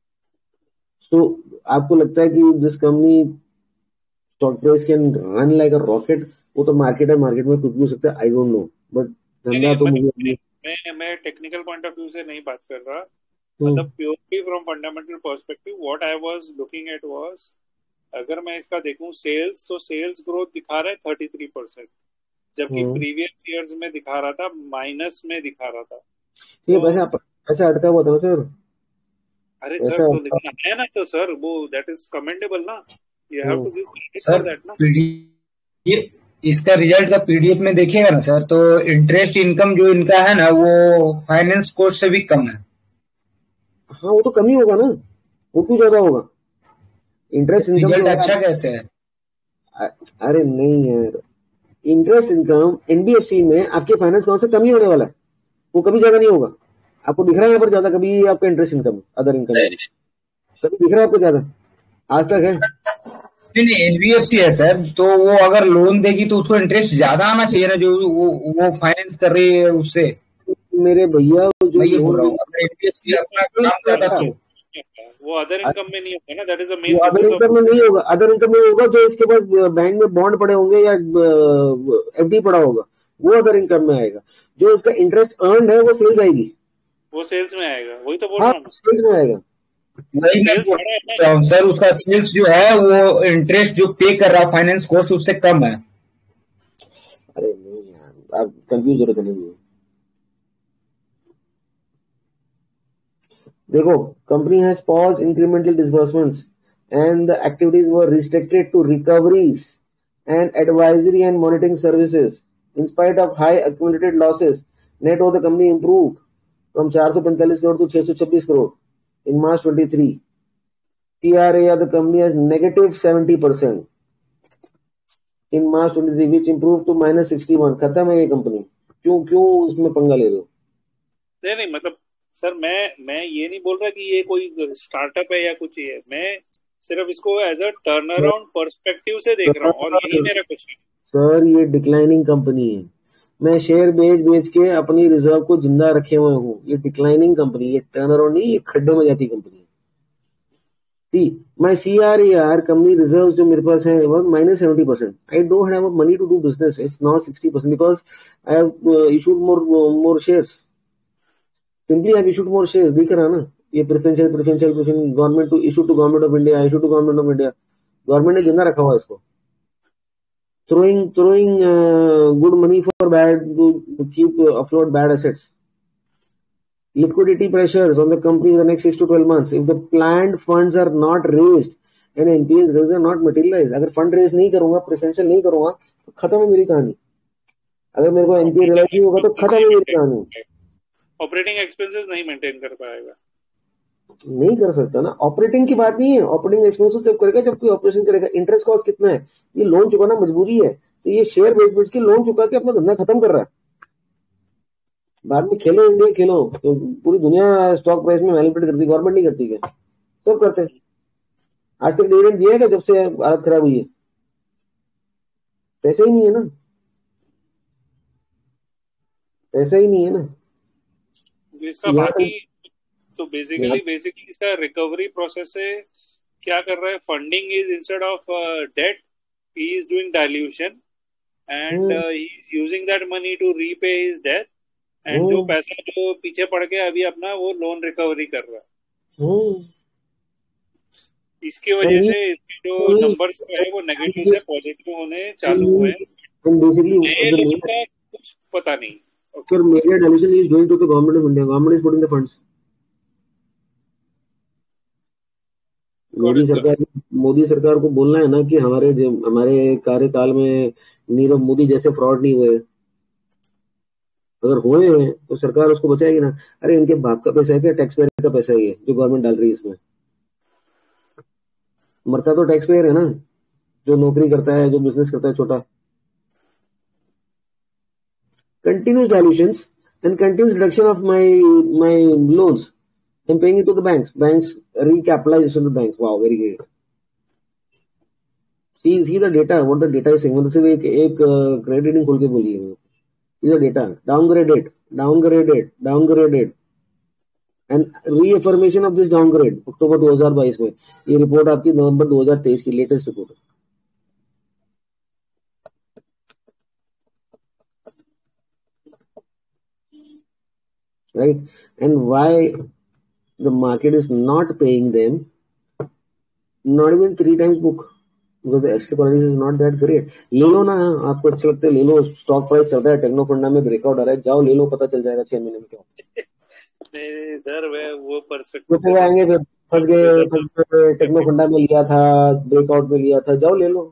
So आपको लगता है कि this company stock price can run like a rocket? वो तो मार्केट है, मार्केट में कुछ भी हो सकता है, आई डोंट नो, बट धंधा तो मुझे मैं टेक्निकल पॉइंट ऑफ व्यू से नहीं बात कर रहा, मतलब purely from fundamental perspective what I was looking at was, अगर मैं इसका देखूं सेल्स, तो सेल्स ग्रोथ दिखा रहा है 33%, जबकि प्रीवियस ईयर्स में दिखा रहा था माइनस में दिखा रहा था। ये पैसा अटका हुआ था सर। अरे सर तो लेकिन है ना, तो सर वो दैट इज कमेंडेबल ना, you have to give credit for that ना। ये इसका रिजल्ट का पीडीएफ में देखिएगा ना सर, तो इंटरेस्ट इनकम जो इनका है ना वो फाइनेंस कॉस्ट से भी कम है। हाँ वो तो कम ही होगा ना, वो क्यों ज्यादा होगा? इंटरेस्ट इनकम रिजल्ट अच्छा कैसे है? अरे नहीं यार, इंटरेस्ट इनकम एनबीएफसी में आपके फाइनेंस कॉस्ट से कम ही होने वाला है, वो कभी ज्यादा नहीं होगा। आपको दिख रहा है यहाँ पर ज्यादा, कभी आपका इंटरेस्ट इनकम अदर इनकम कभी दिख रहा है आपको ज्यादा? आज तक है नहीं, एनबीएफसी है सर, तो वो अगर लोन देगी तो उसको इंटरेस्ट ज्यादा आना चाहिए ना, जो वो फाइनेंस कर रही है उससे। मेरे भैया जो ये बोल रहा हूँ, अगर एनबीएफसी अपना काम करता तो वो अदर इनकम में नहीं होगा ना, दैट इज द मेन। वो अदर इनकम में नहीं होगा, अदर इनकम में होगा जो इसके पास बैंक में बॉन्ड पड़े होंगे या एफडी पड़ा होगा, वो अदर इनकम में आएगा। जो इसका इंटरेस्ट अर्न है वो सेल्स आएगी, वो सेल्स में आएगा, वही तो बोल रहा हूँ, सेल्स में आएगा। सर उसका सेल्स जो है वो इंटरेस्ट जो पे कर रहा फाइनेंस कॉस्ट उससे कम है। अरे नहीं यार, आप कंफ्यूज हो रहे नहीं है। देखो, company has paused incremental disbursements and the activities were restricted to recoveries and advisory and monitoring services in spite of high accumulated losses. Net of the company improved from 445 crore to 626 crore in March 23. TRA of the company has negative 70% in March 23, which improved to minus 61. खत्म है ये कंपनी। क्यों इसमें पंगा ले रहे हो? नहीं मतलब सर मैं ये नहीं बोल रहा कि ये कोई स्टार्टअप है या कुछ है, मैं सिर्फ इसको as a turn around perspective से देख रहा हूँ, और यही मेरा क्वेश्चन है। सर ये डिक्लाइनिंग कंपनी है, मैं शेयर बेच के अपनी रिजर्व को जिंदा रखे हुए हूँ। ये डिक्लाइनिंग कंपनी, ये टर्न अराउंड नहीं, ये खड्डे में जाती कंपनी। ठीक, माय CRAR कंपनी रिजर्व्स जो मेरे पास है minus 70%. I don't have money to do business, it's not 60% because I have issued more shares. Simply I have issued more shares, दिख रहा ना, ये preferential government to issue to government of India, issue to government of India. Government ने जिंदा रखा हुआ है इसको, throwing good money for bad to keep afloat bad assets. Liquidity pressures on the company in the next 6 to 12 months. If the planned funds are not raised and NPAs are not materialized, अगर फंड रेज नहीं करूंगा, प्रेफरेंशियल नहीं करूंगा, तो खत्म है मेरी कहानी। अगर मेरे को एनपीए रियलाइज नहीं होगा तो खत्म है मेरी कहानी। ऑपरेटिंग एक्सपेंसेस नहीं मेंटेन कर पाएगा, नहीं कर सकता ना। ऑपरेटिंग की बात नहीं है, ऑपरेटिंग एक्सपेंसेस जब करेगा जब कोई ऑपरेशन करेगा। इंटरेस्ट कॉस्ट कितना है? ये लोन चुकाना मजबूरी है, तो ये शेयर बेच के लोन चुका के अपना धंधा खत्म कर रहा है। बाद में खेलो इंडिया खेलो, तो पूरी दुनिया स्टॉक प्राइस में मैनिपुलेट करती, गवर्नमेंट नहीं करती क्या? सब करते हैं। आज तक डिविडेंड दिया है क्या जब से हालत खराब हुई है? पैसा ही नहीं है ना, पैसा ही नहीं है ना इसका। बाकी तो बेसिकली इसका रिकवरी प्रोसेस से क्या कर रहा है, funding is instead of debt he is doing dilution and he is using that money to repay his debt, and जो पैसा जो पीछे पड़ के अभी अपना वो लोन रिकवरी कर रहा है। इसकी वजह से इसके जो नंबर्स है वो नेगेटिव से पॉजिटिव होने चालू हुए हैं। नए लोगों का कुछ पता नहीं, Sir, major dilution is going to the government of India. Government is putting the funds. Modi सरकार को बोलना है ना कि हमारे कार्यकाल में नीरव मोदी जैसे फ्रॉड नहीं हुए. अगर हुए हैं तो सरकार उसको बचाएगी ना. अरे इनके बाप का पैसा है क्या? टैक्स पेयर का पैसा है ये जो गवर्नमेंट डाल रही है इसमें. मरता तो टैक्स पेयर है ना, जो नौकरी करता है, जो बिजनेस करता है छोटा. Continuous dilutions and continuous reduction of my loans. I'm paying it to the banks. Banks recapitalization of the banks. Wow, very great. See the data. What the data is saying. मतलब सिर्फ एक credit rating खोल के बोलिए. See the data. Downgraded, and reaffirmation of this downgrade. अक्टूबर 2022 में ये रिपोर्ट आपकी नवंबर 2023 की लेटेस्ट रिपोर्ट है. Right? And why the market is not paying them, not even 3 times book, because the asset quality is not that great. ले लो ना, आपको अच्छा लगता है ले लो. स्टॉक प्राइस चल रहा है, टेक्नो फंडा में ब्रेकआउट आ रहा है, जाओ ले लो, पता चल जाएगा 6 महीने में क्या. नहीं सर, मैं वो पर्सपेक्टिव से आएंगे फिर फंस गए. टेक्नो फंडा में लिया था, ब्रेकआउट में लिया था, जाओ ले लो.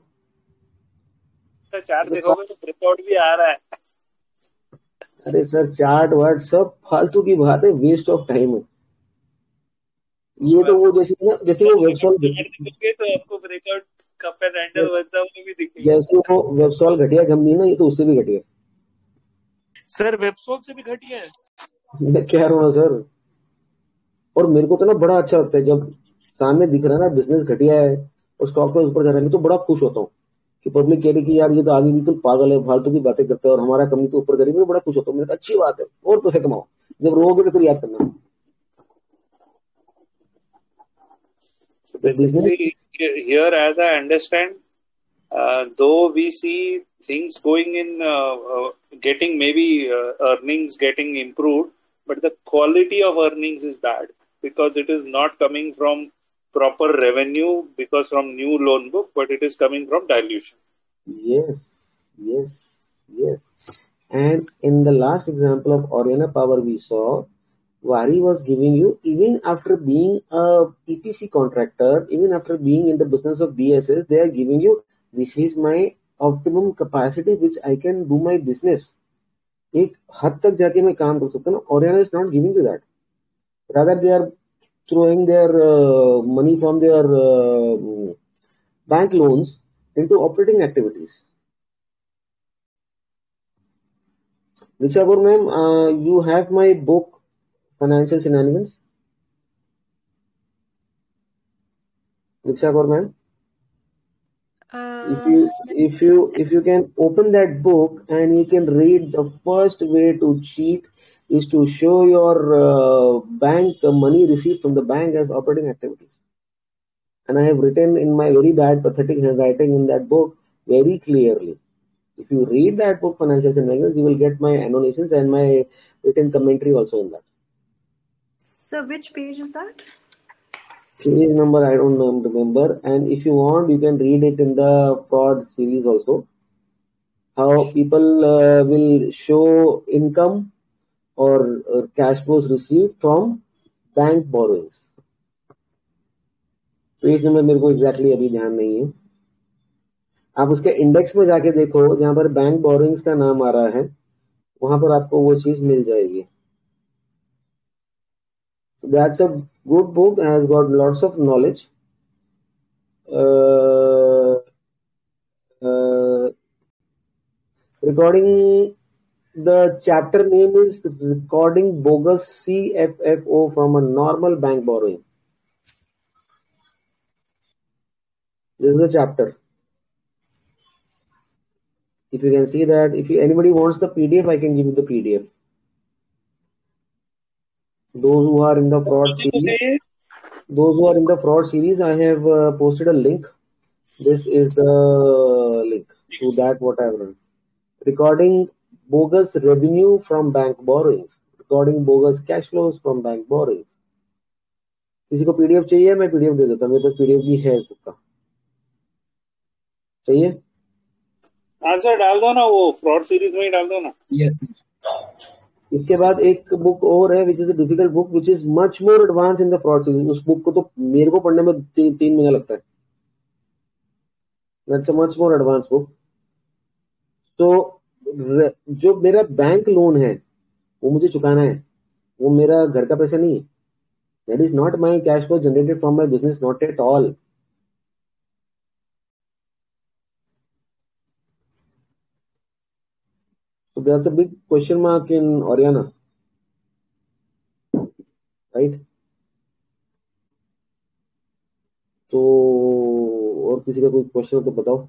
चार्ट देखोगे तो ब्रेकआउट भी आ रहा है. अरे सर चार्ट वार्ट सब फालतू की बात है, वेस्ट ऑफ टाइम है ये. तो वो जैसे वो वेबसॉल तो आपको ब्रेकआउट कप एंड हैंडल बनता हुआ भी दिखेगा. जैसे वो वेबसॉल घटिया कंपनी ना, ये तो उससे भी घटिया. सर वेबसॉल से भी घटिया है. मैं कह रहा हूँ सर. और मेरे को तो ना बड़ा अच्छा लगता है जब सामने दिख रहा है ना बिजनेस घटिया है और स्टॉक प्राइस ऊपर जा रहा है, तो बड़ा खुश होता हूँ कि पब्लिक कह रही कि यार ये तो आगे बिल्कुल पागल है, फालतू की बातें करता है और हमारा कंपनी तो ऊपर जा रही है. मैं बड़ा खुश होता हूँ. मेरे को अच्छी बात है, और पैसे कमाओ. जब रोगे तो फिर याद करना. So basically, here as I understand, though we see things going in, getting maybe earnings getting improved, but the quality of earnings is bad because it is not coming from proper revenue because from new loan book, but it is coming from dilution. Yes. And in the last example of Oriana Power we saw, Waaree was giving you, even after being a EPC contractor, even after being in the business of BSS, they are giving you, this is my optimum capacity which I can do my business. एक हद तक जाके मैं काम कर सकता हूँ. Oriana is not giving you that. Rather they are throwing their money from their bank loans into operating activities. Diksha Kaur ma'am, you have my book Financial Shenanigans. Diksha Kaur ma'am, if you can open that book and you can read, the first way to cheat is to show your bank money received from the bank as operating activities. And I have written in my very bad pathetic handwriting in that book very clearly. If you read that book Financial Shenanigans, you will get my annotations and my written commentary also in that. So which page is that? Page number I don't remember, and if you want you can read it in the fraud series also, how people will show income or cash flows received from bank borrowings. Page number मेरे को एग्जैक्टली अभी ध्यान नहीं है. आप उसके इंडेक्स में जाके देखो, जहां पर बैंक बोरोइंग्स का नाम आ रहा है वहां पर आपको वो चीज मिल जाएगी. That's a good book, has got lots of knowledge. Recording, the chapter name is Recording Bogus CFFO from a Normal Bank Borrowing. This is the chapter. If you can see that, if anybody wants the PDF, I can give you the PDF. Those who are in the fraud series, I have posted a link. This is the link to that what I have written. Recording bogus revenue from bank borrowings, recording bogus cash flows from bank borrowings. किसी को PDF चाहिए? मैं PDF दे देता हूँ, मेरे पास PDF भी है इस बुक का. चाहिए? हाँ सर, डाल दो ना, वो फ्रॉड सीरीज में ही डाल दो ना. Yes sir. इसके बाद एक बुक और है which is a difficult book which is much more advance in the fraud. उस बुक को तो मेरे को पढ़ने में 3 महीना लगता है। That's a much more advance book. तो जो मेरा बैंक लोन है वो मुझे चुकाना है, वो मेरा घर का पैसा नहीं है। That is not my cash flow generated from my business, not at all. So there's a big question mark in Oriana, right? तो और किसी का कोई क्वेश्चन हो तो बताओ।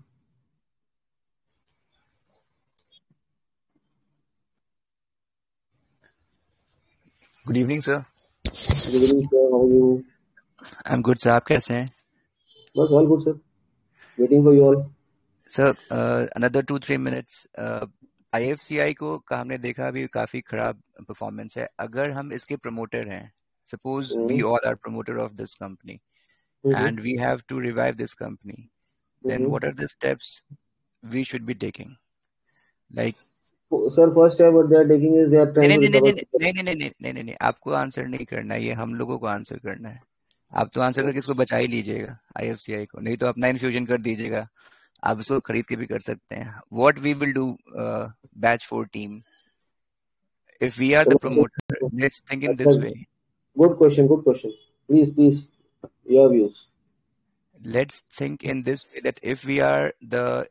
Good evening, sir. Good evening, sir. How are you? I'm good, sir. आप कैसे हैं? बस all good, sir. Waiting for you all. Sir, another 2-3 minutes. IFCI को का हमने देखा अभी काफी खराब परफॉर्मेंस है। अगर हम इसके प्रमोटर हैं, suppose we all are promoter of this company and we have to revive this company, then what are the steps we should be taking? Like, Sir, first step what they are taking is they are trying to recover. नहीं, आपको आंसर नहीं करना है, ये हम लोगों को आंसर करना है। आप तो आंसर करके इसको बचा ही लीजिएगा IFCI को, नहीं तो अपना इन्फ्यूजन कर दीजिएगा। आप इसको खरीद के भी कर सकते हैं। What we will do, batch 4 team, if we are the promoter, let's think in this way. Good question. Please, your views. Let's think in this way that if we are the,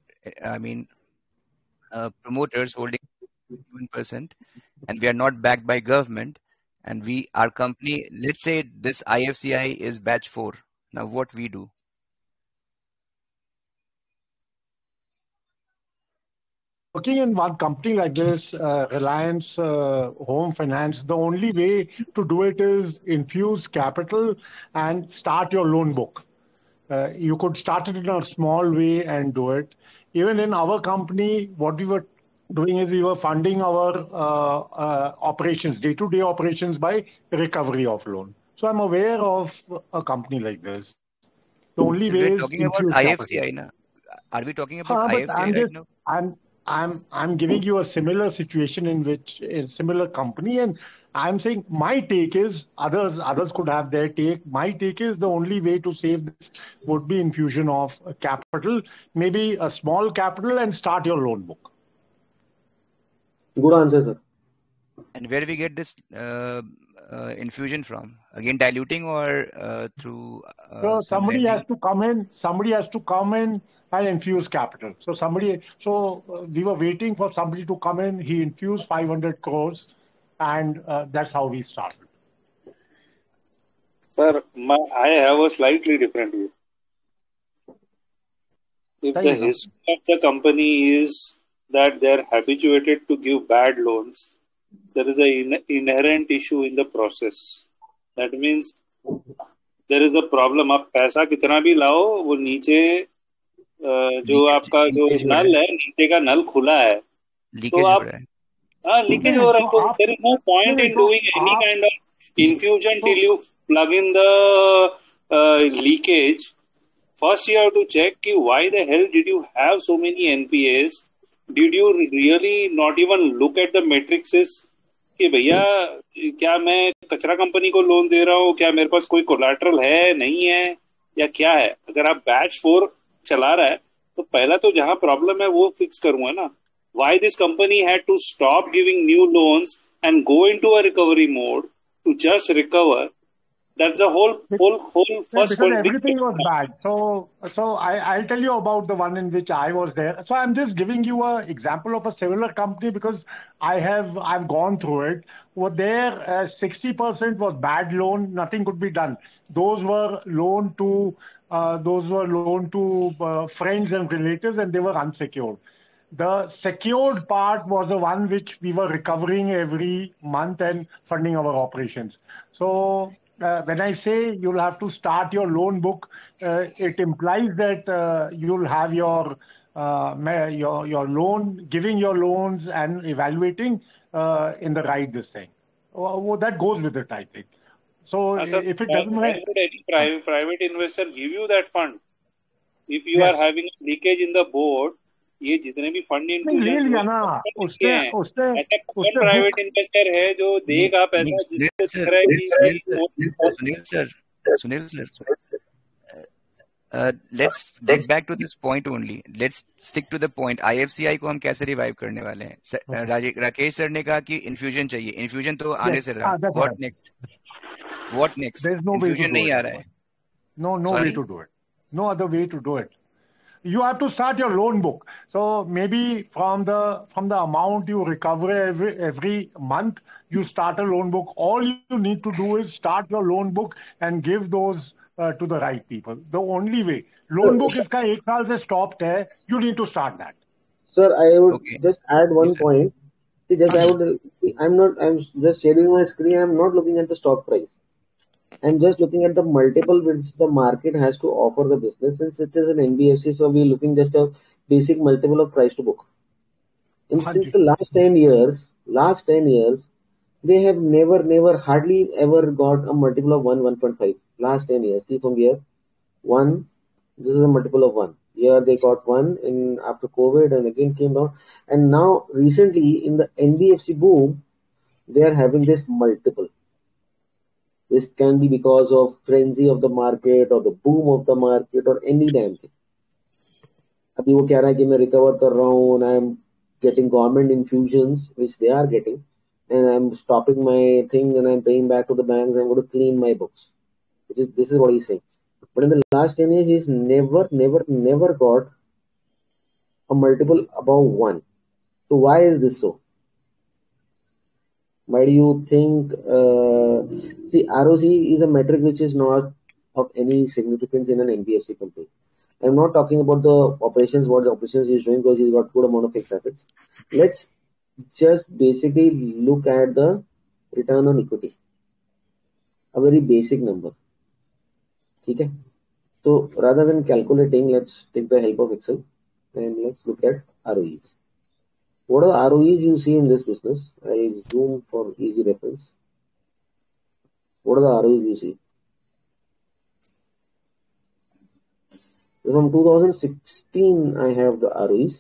promoters holding 1% and we are not backed by government, and our company, let's say this IFCI is batch 4. Now what we do? Working in one company like this, Reliance Home Finance, the only way to do it is infuse capital and start your loan book. You could start it in a small way and do it. Even in our company, what we were doing is we were funding our operations, day-to-day operations by recovery of loan. So I'm aware of a company like this. The only way is talking about IFCI now. Are we talking about IFCI right now? I'm giving you a similar situation in which a similar company, and I'm saying my take is others could have their take. My take is the only way to save this would be infusion of capital, maybe a small capital, and start your loan book. Good answer, sir. And where do we get this infusion from? Again, diluting or through? So somebody has to come in. Somebody has to come in and infuse capital. So we were waiting for somebody to come in. He infused 500 crores, and that's how we started. Sir, I have a slightly different view. If the history of the company is that they are habituated to give bad loans, there is an inherent issue in the process. That means there is a problem. आप पैसा कितना भी लाओ, वो नीचे जो आपका जो नल है, नीचे का नल खुला है, तो आप लीकेज हो रहा है, तो there is no point in doing any kind of infusion till you plug in the leakage. First you have to check कि why the hell did you have so many NPAs? Did you really not even look at the matrices कि भैया क्या मैं कचरा कंपनी को लोन दे रहा हूँ, क्या मेरे पास कोई कोलैटरल है नहीं है या क्या है? अगर आप बैच 4 चला रहा है तो पहला तो जहां प्रॉब्लम है वो फिक्स करूंगा ना. Why this company had to stop giving new loans and go into a recovery mode to just recover? That's the whole first because everything was bad. So I'll tell you about the one in which I was there. So I'm just giving you an example of a similar company because I've gone through it. Over there, 60% was bad loan. Nothing could be done. Those were loaned to friends and relatives, and they were unsecured. The secured part was the one which we were recovering every month and funding our operations. So when I say you'll have to start your loan book, it implies that you'll have your loan, giving your loans and evaluating in the right this thing. That goes with it, I think. So sir, if it doesn't, why would any private investor give you that fund? If you are having a leakage in the board, ये जितने भी फंड नहीं, ले इन्फ्यूजन लिया हुए ना हैं, उसने हैं। उसने ऐसा कौन उसने प्राइवेट बुक इन्वेस्टर है जो नहीं देगा नहीं पैसा सुनील जिसको सर दिख रहा है सुनील कि sir Sunil sir let's get back to this point only. Let's stick to the point. IFCI को हम कैसे रिवाइव करने वाले हैं? राकेश सर ने कहा कि इन्फ्यूजन चाहिए. इन्फ्यूजन तो आने से रहा. that's What right. next? What next? There's no way to infusion do नहीं it. आ रहा है. No way Sorry? to do it. No other way to do it. You have to start your loan book. So maybe from the amount you recover every month, you start a loan book. All you need to do is start your loan book and give those to the right people. The only way. Loan book इसका 1 साल से stopped है. You need to start that. Sir, I would Okay. just add one Yes, sir. point. See, just I'm just sharing my screen. I'm not looking at the stock price. I'm just looking at the multiple which the market has to offer the business. Since it is an NBFC, so we're looking just a basic multiple of price to book. And since the last 10 years, they have never, hardly ever got a multiple of 1.5. Last 10 years. See from here, 1, this is a multiple of 1. Here they got 1 in after COVID and again came down. And now recently in the NBFC boom, they are having this multiple. This can be because of frenzy of the market or the boom of the market or any damn thing. अभी वो कह रहा है कि मैं recover कर रहा हूँ and I'm getting government infusions which they are getting and I'm stopping my thing and I'm paying back to the banks. I'm going to clean my books. This is what he's saying. But in the last 10 years, he's never got a multiple above 1. So why is this so? Why do you think? See, ROC is a metric which is not of any significance in an NBFC company. I'm not talking about the operations, what the operations is doing, because he's got good amount of fixed assets. Let's just basically look at the return on equity. A very basic number. Okay? So rather than calculating, let's take the help of Excel and let's look at ROEs. What are the ROEs you see in this business? I'll zoom for easy reference. What are the ROEs you see? So from 2016, I have the ROEs.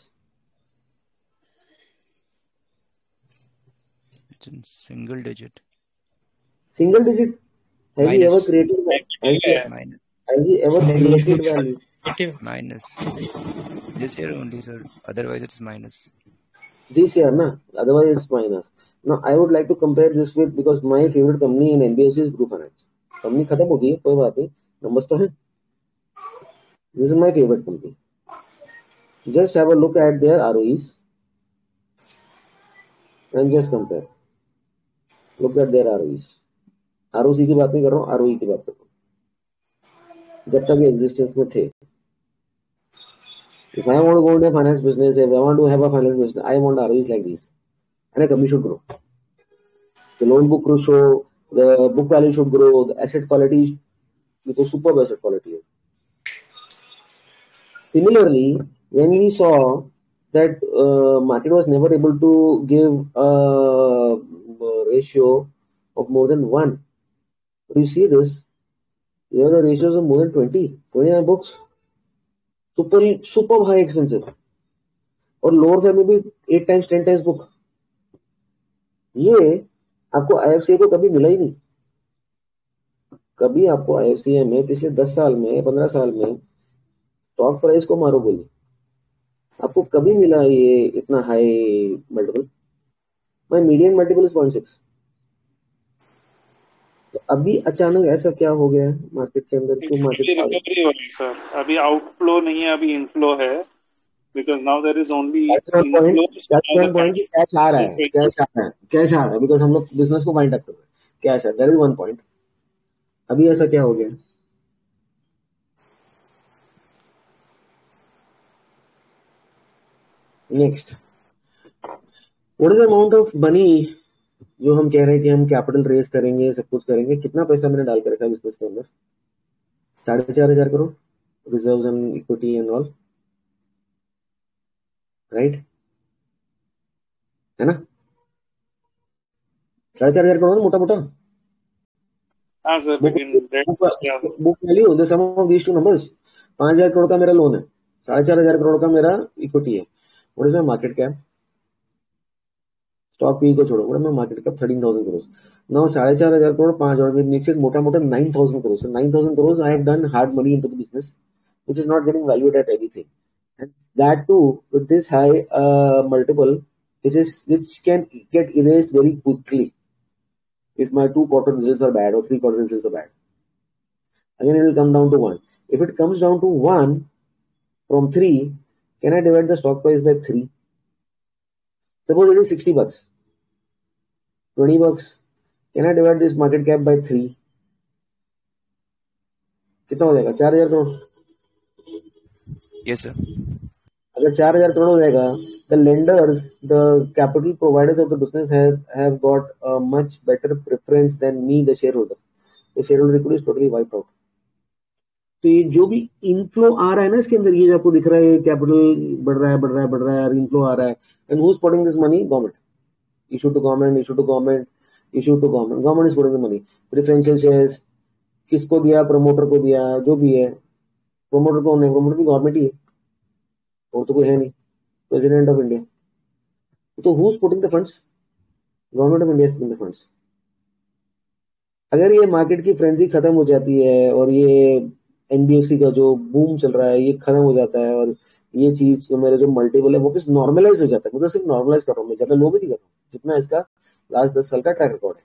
It's in single digit. Single digit. Have you ever created that? Minus. Have you ever created value? Minus. This year only, sir. Otherwise, it's minus. This year, na? Otherwise, it's minus. Now, I would like to compare this with, because my favorite company in NBFC is Group Finance. Company खत्म होगी, कोई बात नहीं. Numbers तो हैं. This is my favorite company. Just have a look at their ROEs and just compare. Look at their ROEs. ROC की बात नहीं कर रहा हूँ, ROE की बात कर रहा हूँ. जब तक ये existence में थे. If I want to go into a finance business, if I want to have a finance business, I want ROEs like these. And a company should grow. The loan book should show, the book value should grow, the asset quality, because superb asset quality. Similarly, when we saw that market was never able to give a ratio of more than 1, but you see this, here the ratios of more than 29 books. Super high expensive. और लोअर साइड में भी 8 times 10 times बुक. ये आपको IFCI को कभी मिला ही नहीं. कभी आपको IFCI में पिछले 10 साल में 15 साल में स्टॉक प्राइस को मारो बोली, आपको कभी मिला ये इतना high multiple? My median multiple is 0.6. तो अभी अचानक ऐसा क्या हो गया है मार्केट के अंदर? क्यों मार्केट रिकवरी होगी सर? अभी आउटफ्लो नहीं है, अभी इनफ्लो है. Because now there is only cash आ रहा है बिकॉज हम लोग बिजनेस को वाइंड अप कर रहे हैं. कैश है, दैट इज वन पॉइंट. अभी ऐसा क्या हो गया? Next, what is amount of money जो हम कह रहे हैं कि हम कैपिटल रेज करेंगे, सब कुछ करेंगे. कितना पैसा मैंने डाल के रखा है बिजनेस के अंदर? 4,500 crore reserves and equity and all, right? है ना? 4,500 करोड़ मोटा मोटा. हाँ sir, book value the sum of these two numbers. 5,000 crore का मेरा लोन है, 4,500 करोड़ का मेरा इक्विटी है. What is my market cap? Stock P को छोड़ो, what is my market cap? 13,000 crore. Now 4,500 crore 5 और नेक्स्ट इट मोटा मोटा 9,000 crore. So 9,000 crores I have done hard money into the business which is not getting valued at anything, and that too with this high multiple which can get erased very quickly if my 2 quarter results are bad or 3 quarter results are bad. Again it will come down to 1. If it comes down to 1 from 3, can I divide the stock price by 3? Suppose it is $60, $20. Can I divide this market cap by 3? कितना हो जाएगा? 4,000 करोड़. Yes, sir. अगर 4,000 करोड़ हो जाएगा, the lenders, the capital providers of the business have got a much better preference than me, the shareholder. The shareholder equity is totally wiped out. तो ये जो भी इनफ्लो आ रहा है ना इसके अंदर, ये जो आपको दिख रहा है कैपिटल बढ़ रहा है और इनफ्लो आ रहा है, and who is putting this money? Government. Issue to government is putting the money. Preferential shares किसको दिया? प्रमोटर को दिया. जो भी है, प्रमोटर कौन है? प्रमोटर भी गवर्नमेंट ही है, और तो कोई है नहीं. President of India. तो who is putting the funds? Government of India is putting the funds. अगर ये मार्केट की फ्रेंजी खत्म हो जाती है और ये एनबीएफसी का जो बूम चल रहा है ये खत्म हो जाता है और ये चीज जो मेरा जो मल्टीपल है वो किस नॉर्मलाइज हो जाता है. मतलब सिर्फ नॉर्मलाइज कर रहा हूँ मैं, ज्यादा लो भी नहीं कर रहा हूँ, जितना इसका लास्ट 10 साल का ट्रैक रिकॉर्ड है.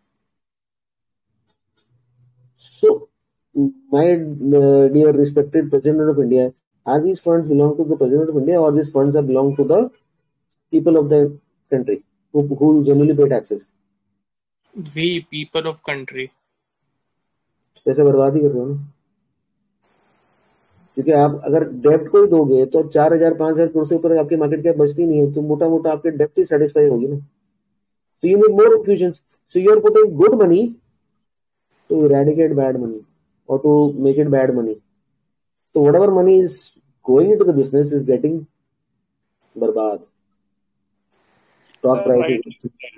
So my dear respected president of India, are these funds belong to the president of India और these funds are belong to the people of the country who generally pay taxes? We people of country. पैसा बर्बाद ही कर रहे हो ना, क्योंकि आप अगर डेप्ट को ही दोगे तो 4,000 5,000 करोड़ से ऊपर आपकी मार्केट कैप बचती नहीं है, तो मोटा मोटा आपके डेप्ट ही सेटिस्फाई होगी ना. So you need more infusions. So you are putting good money to eradicate bad money or to make it bad money. So whatever money is going into the business is getting बर्बाद. Stock prices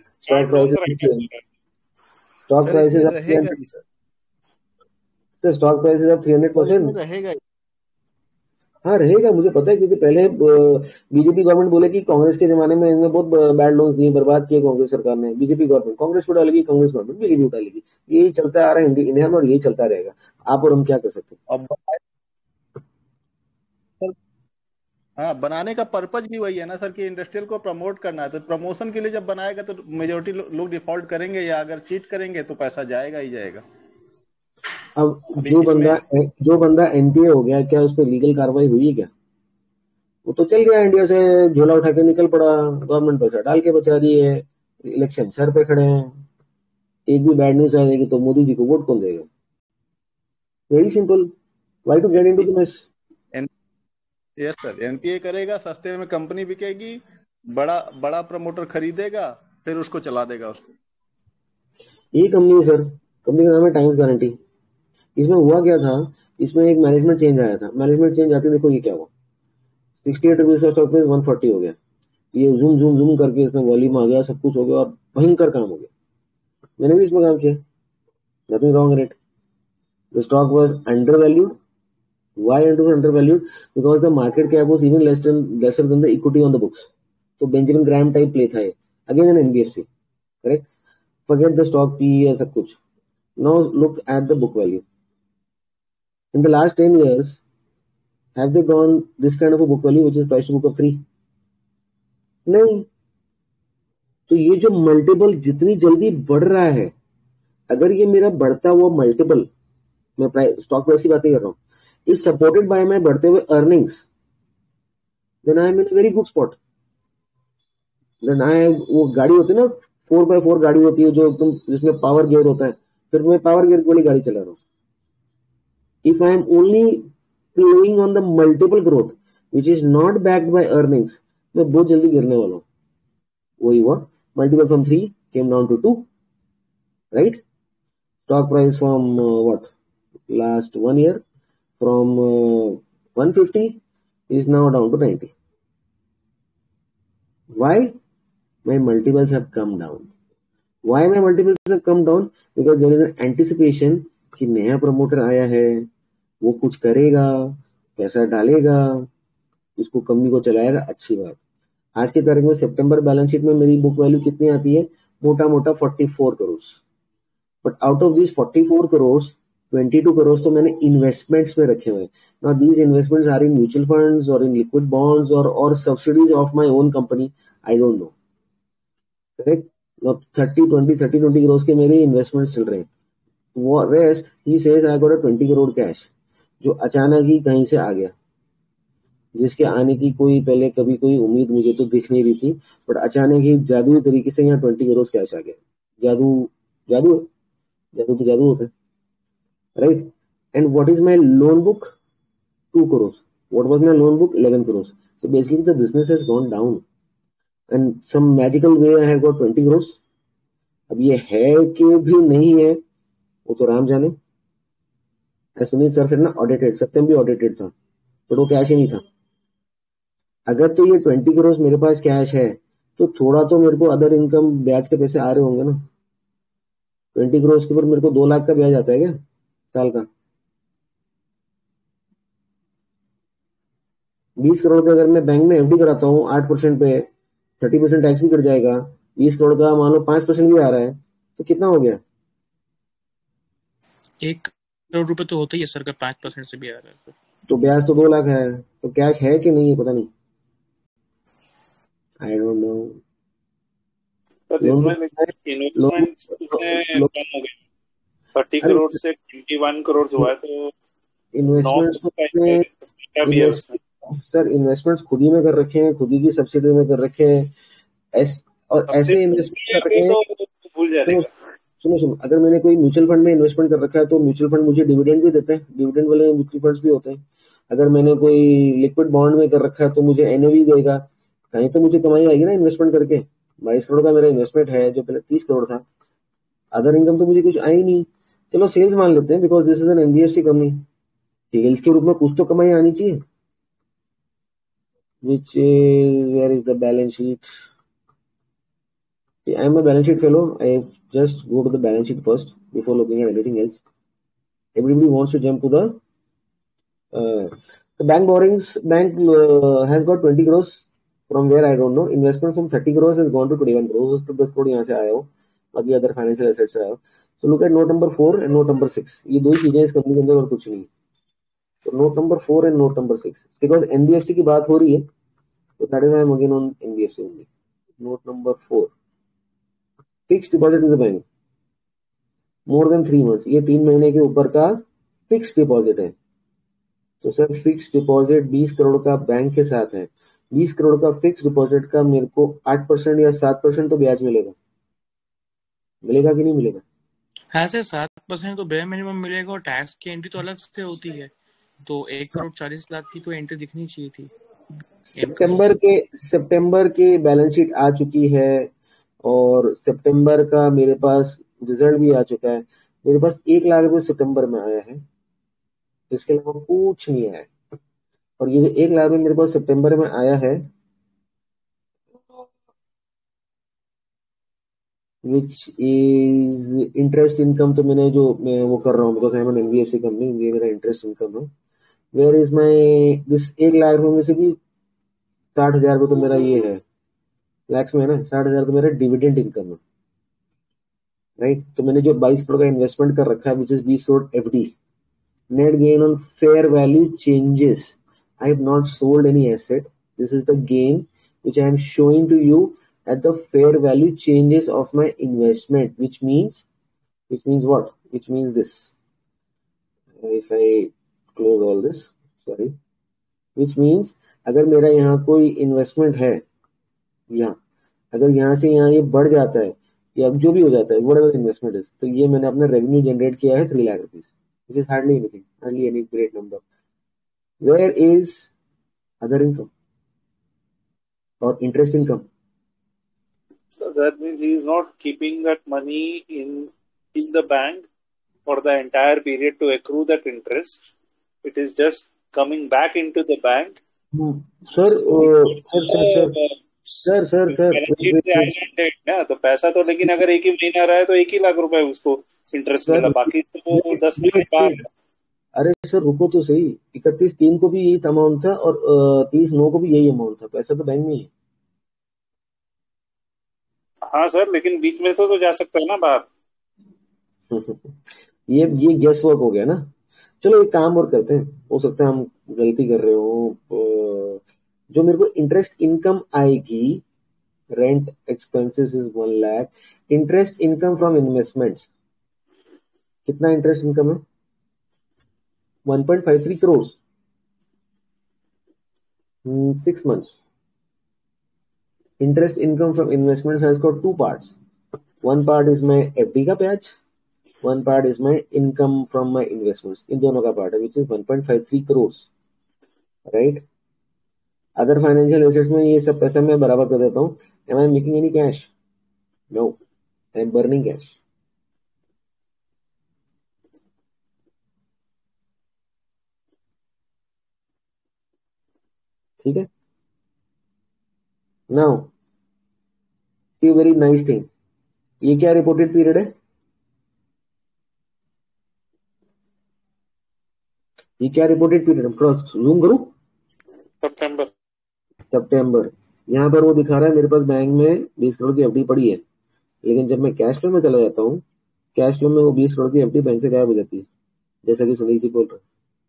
stock prices up 300%. रहेगा. हाँ रहेगा, मुझे पता है, क्योंकि पहले बीजेपी गवर्नमेंट बोले कि कांग्रेस के जमाने में इन्होंने बहुत बैड लोन्स दिए, बर्बाद किए कांग्रेस सरकार ने. बीजेपी गवर्नमेंट कांग्रेस पे डालेगी, कांग्रेस गवर्नमेंट बीजेपी डालेगी. यही चलता आ रहा है इंडिया में और यही चलता रहेगा. आप और हम क्या कर सकते हैं? अब हाँ, बनाने का पर्पज भी वही है ना सर कि इंडस्ट्रियल को प्रमोट करना है. तो प्रमोशन के लिए जब बनाएगा तो मेजोरिटी लोग डिफॉल्ट करेंगे या अगर चीट करेंगे तो पैसा जाएगा ही जाएगा. अब जो बंदा एनपीए हो गया, क्या उस पर लीगल कार्रवाई हुई है क्या? वो तो चल गया इंडिया से, झोला उठा के निकल पड़ा, गवर्नमेंट पैसा डाल के बचा रही है, इलेक्शन सर पे खड़े हैं. एक भी बैड न्यूज आ जाएगी तो मोदी जी को वोट कौन देगा? Very simple. Why to get into the mess? Yes sir, NPA करेगा, सस्ते में कंपनी बिकेगी, बड़ा प्रमोटर खरीदेगा, फिर उसको चला देगा उसको. ये कंपनी है सर, कंपनी का नाम है टाइम्स गारंटी. इसमें हुआ क्या था, इसमें एक मैनेजमेंट चेंज आया था. मैनेजमेंट चेंज आते देखो ये क्या हुआ, 68 रुपीज का स्टॉक प्राइस 140 हो गया. ये जूम करके इसमें वॉल्यूम आ गया, सब कुछ हो गया और भयंकर काम हो गया. मैंने भी इसमें काम किया, nothing wrong in it. The stock was undervalued. Why it was undervalued? Because the market cap was even lesser than the equity on the books. So Benjamin Graham type play था ये. Again an NBFC, correct? Forget the stock PE या सब कुछ. Now look at the book value. In the last 10 years, have they gone this kind of a book value which is price to book of 3? नहीं. तो ये जो मल्टीपल जितनी जल्दी बढ़ रहा है, अगर ये मेरा बढ़ता हुआ मल्टीपल, मैं स्टॉक प्राइस की बात नहीं कर रहा हूँ, is supported by my बढ़ते हुए earnings, then I am in a very good spot. Then वो गाड़ी होती है ना 4x4 गाड़ी होती है जो एकदम जिसमें पावर गियर होता है, फिर मैं पावर गियर वाली गाड़ी चला रहा हूँ. If I am only playing on the multiple growth which is not backed by earnings, मैं बहुत जल्दी गिरने वाला हूँ. वही हुआ, multiple from 3 came down to 2, right? Stock price from what last 1 year from 150 is now down to 90. Why? My multiples have come down. Why my multiples have come down? Because there is an anticipation कि नया प्रमोटर आया है, वो कुछ करेगा, पैसा डालेगा, इसको कंपनी को चलाएगा, अच्छी बात. आज की तारीख में सितंबर बैलेंस शीट में मेरी बुक वैल्यू कितनी आती है? मोटा मोटा 44 crore. But out of this 44 crore 22 crore तो मैंने इन्वेस्टमेंट्स में रखे हुए। Now these investments are in mutual funds और इन लिक्विड बॉन्ड्स और subsidies of my own company, I don't know, correct. 30-20 crore के मेरे इन्वेस्टमेंट्स चल रहे हैं। Rest he says I got a 20 crore cash जो अचानक ही कहीं से आ गया, जिसके आने की कोई पहले कभी कोई उम्मीद मुझे तो दिख नहीं रही थी, बट अचानक ही जादुई तरीके से यहाँ 20 करोड़ कैश आ गया। जादू जादू जादू तो जादू होता है, right. And what is my loan book? 2 crore. What was my loan book? 11 crore. So basically the business has gone down and some magical way I have got 20 crore. अब ये है कि भी नहीं है वो तो राम जाने। सुनील सर से ना ऑडिटेड, सत्यम भी ऑडिटेड था, बट वो कैश ही नहीं था। अगर तो ये 20 करोड़ मेरे पास कैश है तो थोड़ा तो मेरे को अदर इनकम ब्याज के पैसे आ रहे होंगे ना। 20 करोड़ के ऊपर मेरे को 2 लाख का ब्याज आता है क्या साल का? 20 करोड़ का अगर मैं बैंक में एफडी कराता हूँ 8% पे, 30% टैक्स भी कट जाएगा। 20 करोड़ का मान लो 5% भी आ रहा है तो कितना हो गया? 1 करोड़ रुपए तो होता ही है सर का 5% से भी आ रहा है तो ब्याज तो 2 लाख है, तो कैश है कि नहीं है पता नहीं, आई डोंट नो। पर इसमें इन्वेस्टमेंट कम हो गए, 30 करोड़ से 21 करोड़ हुआ है, तो इन्वेस्टमेंट्स तो सर इन्वेस्टमेंट्स खुद ही में कर रखे हैं, खुद ही की सब्सिडी में कर रखे हैं और ऐसे इन्वेस्टमेंट कर रखे हैं तो भूल जाएगा। सुनो, अगर मैंने कोई म्यूचुअल फंड में इन्वेस्टमेंट कर रखा है तो म्यूचुअल फंड मुझे डिविडेंड भी देते हैं, डिविडेंड वाले म्यूचुअल फंड्स भी होते हैं। अगर मैंने कोई लिक्विड बॉन्ड में कर रखा है तो मुझे एनओवी देगा, कहीं तो मुझे कमाई आएगी ना इन्वेस्टमेंट करके। 22 करोड़ का मेरा इन्वेस्टमेंट है जो पहले 30 करोड़ था। अदर इनकम तो मुझे कुछ आई नहीं, चलो सेल्स मान लेते हैं because this is an NBFC company. Sales के रूप में कुछ तो कमाई आनी चाहिए। which is where is the balance sheet? See, I am a balance sheet fellow. I just go to the balance sheet first before looking at anything else. Everybody wants to jump to the bank borrowings. Bank has got 20 crores from where I don't know. Investment from 30 crores has gone to 21 crores. तो 10 crore यहाँ से आया हो, बाकी अदर फाइनेंशियल एसेट्स आया हो। So look at note number 4 and note number 6. ये दो ही चीजें इस कंपनी के अंदर और कुछ नहीं। तो note number 4 and note number 6 because NBFC की बात हो रही है तो that is I am again on NBFC only. Note number 4, fix deposit in the bank more than 3 months, ये 3 महीने के ऊपर का फिक्स डिपॉजिट है। तो सर फिक्स डिपॉजिट 20 करोड़ का बैंक के साथ है, 20 करोड़ का फिक्स डिपॉजिट का मेरे को 8% या 7% तो ब्याज मिलेगा कि नहीं मिलेगा? हाँ सर 7% तो बेयर मिनिमम मिलेगा और टैक्स की एंट्री तो अलग से होती है, तो 1 करोड़ 40 लाख की तो एंट्री दिखनी चाहिए थी। सितंबर के बैलेंस शीट आ चुकी है और सितंबर का मेरे पास रिजल्ट भी आ चुका है। मेरे पास 1 लाख रुपए सितंबर में आया है, इसके अलावा कुछ नहीं आया है। और ये जो 1 लाख रुपए मेरे पास सितंबर में आया है विच इज इंटरेस्ट इनकम, तो मैं वो कर रहा हूँ because I am an NBFC company, ये मेरा इंटरेस्ट इनकम है। Where is my this 1 lakh रुपए में से भी 60,000 रुपये तो मेरा ये है, लैक्स में है ना, 60,000 तो मेरा डिविडेंड इनकम है, राइट। तो मैंने जो 22 करोड़ का इन्वेस्टमेंट कर रखा है which is 20 crore FD, net gain on fair value changes, I have not sold any asset, this is the gain which I am showing to you at the fair value changes of my investment, which means what? Which means this. If I close all this, sorry, which means अगर मेरा यहाँ कोई इन्वेस्टमेंट है, यहाँ अगर यहाँ से यहाँ ये बढ़ जाता है या जो भी हो जाता है, whatever इन्वेस्टमेंट is, तो ये मैंने अपना रेवेन्यू जनरेट किया है 3 lakh rupees, which is hardly anything, hardly any great number. Where is other income or interest income? So that means he is not keeping that money in the bank for the entire period to accrue that interest. It is just coming back into the bank. Sir, तो पैसा तो लेकिन अगर एक ही महीना रहा है तो 1 ही लाख रुपए उसको इंटरेस्ट मिला, बाकी तो 10 महीने बाद। अरे सर रुको तो सही, 31/3 को भी यही अमाउंट था और 30/9 को भी यही अमाउंट था, पैसा तो बैंक में ही है। हाँ सर, लेकिन बीच में तो जा सकता है ना बाहर। ये गेस वर्क हो गया ना। चलो एक काम और करते हैं, हो सकता है हम गलती कर रहे हो। जो मेरे को इंटरेस्ट इनकम आएगी, rent expenses is 1 lakh, interest income from investments कितना इंटरेस्ट इनकम है? 1.53 crore 6 months. Interest income from investments has got 2 parts. One part is my FD का ब्याज, one part is my income from my investments. इन दोनों का part है, which is 1.53 crores, right? Other financial assets में ये सब पैसा मैं बराबर कर देता हूँ. Am I making any cash? No, I am burning cash. ठीक है? Now, see a very nice thing. ये क्या reported period है? ये क्या रिपोर्टेड पीरियड? हम थोड़ा जूम करूं। सितंबर। यहाँ पर वो दिखा रहा है मेरे पास बैंक में 20 करोड़ की एफडी पड़ी है, लेकिन जब मैं कैश फ्लो में चला जाता हूँ, कैश फ्लो में वो 20 करोड़ की एफडी बैंक से गायब हो जाती है, जैसा कि सुनील जी बोल रहे हैं।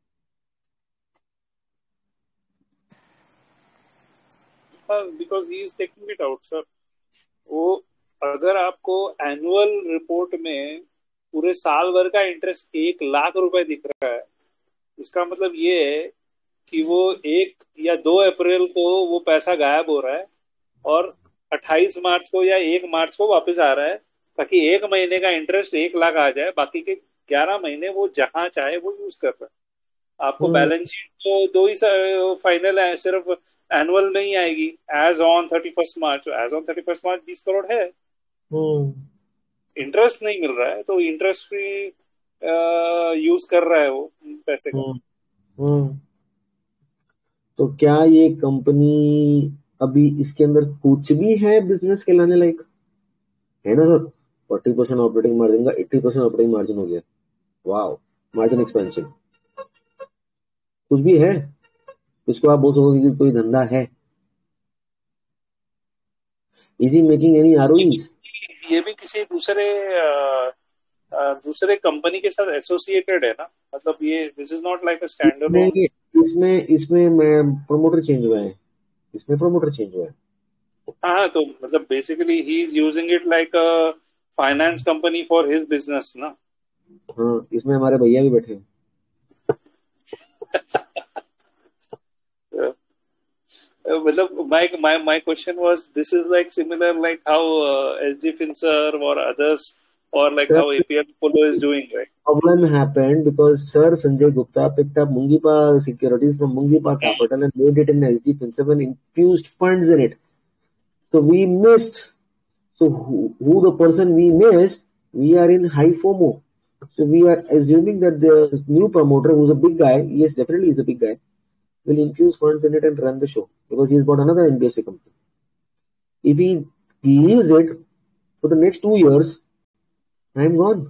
Because he is taking it out sir. वो अगर आपको एनुअल रिपोर्ट में पूरे साल भर का इंटरेस्ट 1 लाख रुपए दिख रहा है, इसका मतलब ये है कि वो 1 या 2 अप्रैल को वो पैसा गायब हो रहा है और 28 मार्च को या 1 मार्च को वापस आ रहा है, ताकि 1 महीने का इंटरेस्ट 1 लाख आ जाए, बाकी के 11 महीने वो जहां चाहे वो यूज कर रहा है। आपको बैलेंस शीट तो 2 ही फाइनल है, सिर्फ एनुअल नहीं आएगी। एज ऑन 31 मार्च 20 करोड़ है, इंटरेस्ट नहीं मिल रहा है, तो इंटरेस्ट फ्री यूज कर रहा है वो पैसे का। तो क्या ये कंपनी अभी इसके अंदर कुछ भी है बिजनेस के लाने लायक है ना सर? 40% ऑपरेटिंग मार्जिन का 80% ऑपरेटिंग मार्जिन हो गया। वाओ, मार्जिन एक्सपेंशन कुछ भी है? इसको आप बोल सकोगे कि कोई धंधा है? Is he making any ROEs? ये भी किसी दूसरे कंपनी के साथ एसोसिएटेड है ना, मतलब ये this is not like a standalone. इसमें मैं प्रमोटर चेंज हुआ है, इसमें प्रमोटर चेंज हुआ है। हाँ, तो मतलब basically he is using it like a finance company for his business ना। हाँ, इसमें हमारे भैया भी बैठे हैं। मतलब my question was, this is like similar like how SG Finserv or others, or like Sir, how APL Polo is doing, right? Problem happened because Sir Sanjay Gupta picked up Mungipa Securities from Mungipa Capital and made it in SG Finserv and infused funds in it. So we missed. So who the person we missed, we are in high FOMO. So we are assuming that the new promoter, who's a big guy, yes, definitely he's a big guy, will infuse funds in it and run the show because he's got another NBFC company. If he leaves it for the next 2 years, I am gone.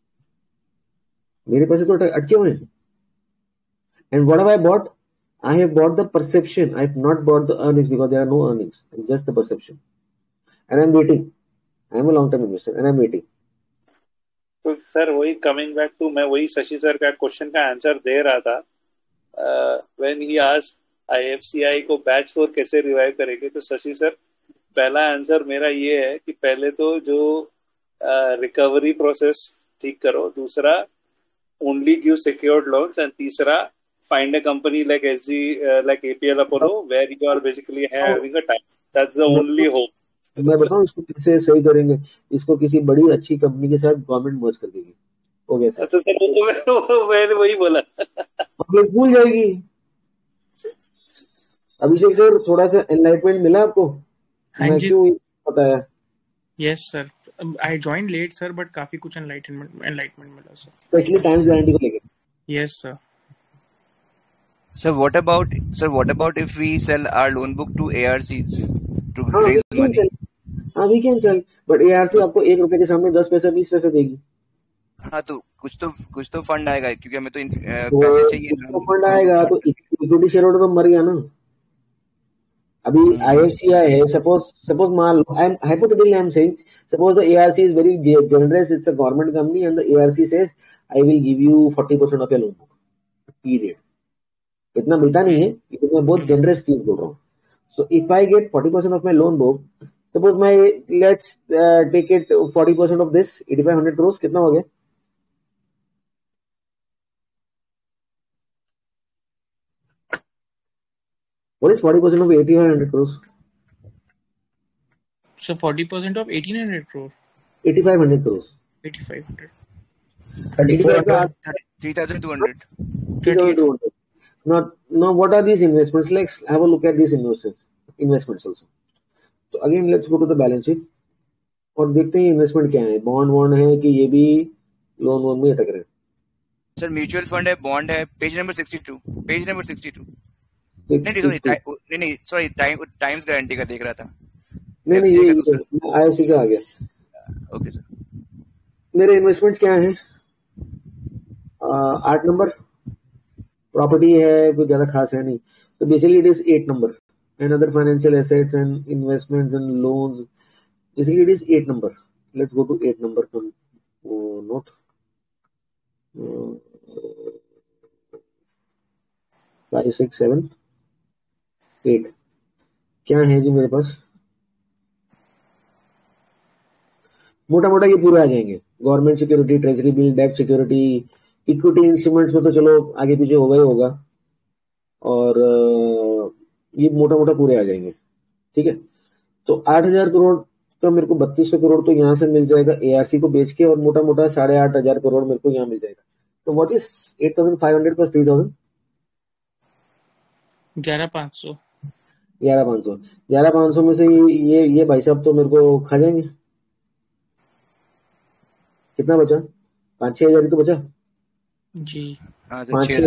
मेरे पैसे तो अटके हुए हैं. And what have I bought? I have bought the perception. I have not bought the earnings because there are no earnings. Just the perception. And I'm waiting. I'm a long-term investor and I'm waiting. तो सर वही कमिंग बैक टू, मैं वही शशि सर का क्वेश्चन का आंसर दे रहा था व्हेन ही आस्क्ड IFCI को बैच 4 कैसे रिवाइव करेंगे, तो शशि सर पहला आंसर मेरा ये है कि पहले तो जो रिकवरी प्रोसेस ठीक करो, दूसरा only give secured loans, and तीसरा find a company like SG like APL Apollo where you are basically having a time. That's the only hope. मैं बताऊं इसको कैसे सही करेंगे? इसको किसी बड़ी अच्छी कंपनी के साथ गवर्नमेंट मर्ज कर देगी, हो गया सर। तो सर मैंने वही बोला, पब्लिक भूल जाएगी। अभिषेक सर, थोड़ा सा एनलाइटमेंट मिला आपको? मैं क्यों बताया? Yes sir, I joined late sir, but काफी कुछ एनलाइटमेंट मिला सर, स्पेशली टाइम्स गारंटी को लेकर। Yes sir. So what about if we sell our loan book to ARCs to raise money? हाँ, we can sell, but ARC आपको 1 रुपए के सामने 10 पैसा 20 पैसा देगी। हाँ, तो कुछ तो फंड आएगा, क्योंकि हमें तो पैसे चाहिए। तो फंड आएगा तो इक्विटी शेयर होल्डर तो मर गया ना। अभी IFCI है, suppose मान लो, I'm hypothetically I'm saying, suppose the ARC is very generous, it's a government company and the ARC says I will give you 40% of your loan book, period. इतना मिलता नहीं है, लेकिन मैं बहुत generous चीज बोल रहा हूँ. So if I get 40% of my loan book, suppose my let's take it 40% of this 8500 crores, कितना हो गया? What is 40% of 8500 crores? So 40% of 1800 crore. 8500 crores. 8500. 3,200. 3,200. Now what are these investments? Let's have a look at these investments also. तो again let's go to the balance sheet और देखते हैं इन्वेस्टमेंट क्या है. बॉन्ड है कि ये भी लोन में अटक रहे हैं. सर म्यूचुअल फंड है, बॉन्ड है, पेज नंबर 62. नहीं सॉरी, टाइम्स गारंटी का देख रहा था. नहीं ये IFC का आ गया. Okay sir. मेरे इन्वेस्टमेंट्स क्या हैं? 8 नंबर प्रॉपर्टी है, कोई ज्यादा खास है नहीं. So basically it is 8 number and other financial assets and investments and loans. Basically it is 8 number. Let's go to 8 number note. 5, 6, 7, 8. क्या है जी मेरे पास? मोटा मोटा ये पूरे आ जाएंगे. गवर्नमेंट सिक्योरिटी, ट्रेजरी बिल, डेब्ट सिक्योरिटी, इक्विटी इंस्ट्रूमेंट्स में तो चलो आगे पीछे होगा ही होगा, और ये मोटा मोटा पूरे आ जाएंगे. ठीक है. तो 8000 करोड़ का मेरे को 3200 करोड़ तो यहाँ से मिल जाएगा ARC को बेच के, और मोटा मोटा 8500 करोड़ मेरे को यहाँ मिल जाएगा. तो व्हाट इज 8500 प्लस 3000? 11500. 11500 में से ये भाई साहब तो मेरे को खा जाएंगे. कितना बचा? 5-6 हजार ही तो बचा जी. 5-6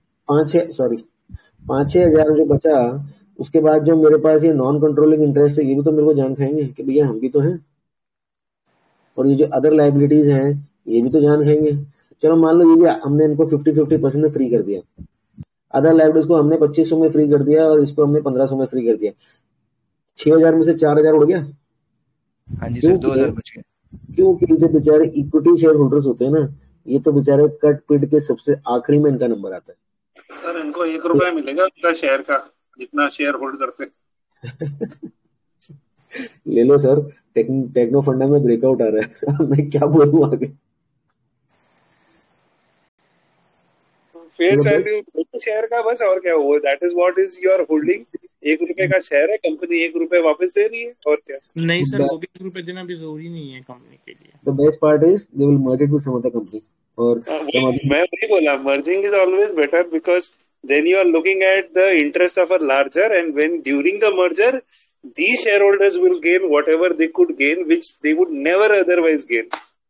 हजार जो बचा, उसके बाद जो मेरे पास ये नॉन कंट्रोलिंग इंटरेस्ट है, ये भी तो मेरे को जान खाएंगे कि भैया हम भी तो हैं, और ये जो अदर लाइबिलिटीज हैं ये भी तो जान खाएंगे. चलो मान लो ये भी हमने इनको 50% में फ्री कर दिया. अदर लाइबिलिटीज को हमने 2500 में फ्री कर दिया और इसको हमने 1500 में फ्री कर दिया. 6000 में से 4000 उड़ गया. हाँ जी सर, 2000 बच गए. क्योंकि जो बेचारे इक्विटी शेयर होल्डर्स होते हैं ना, ये तो बेचारे कट पिट के सबसे आखिरी में इनका नंबर आता है. सर इनको 1 रुपया मिलेगा उनका शेयर का, जितना शेयर होल्ड करते. ले लो सर, टेक्नो फंडा में ब्रेकआउट आ रहा है. मैं क्या बोलूं आगे. फेस वैल्यू शेयर का बस, और क्या वो, that is what is your holding. 1 रुपए का शेयर है, कंपनी 1 रुपए वापस दे रही है, और क्या. नहीं सर, वो भी 1 रुपए देना भी जरूरी नहीं है कंपनी के लिए. The best part is they will merge it with some other company. और मैं वही बोला, merging is always better because then you are looking at the interest of a larger, and when during the merger these shareholders will gain whatever they could gain, which they would never otherwise gain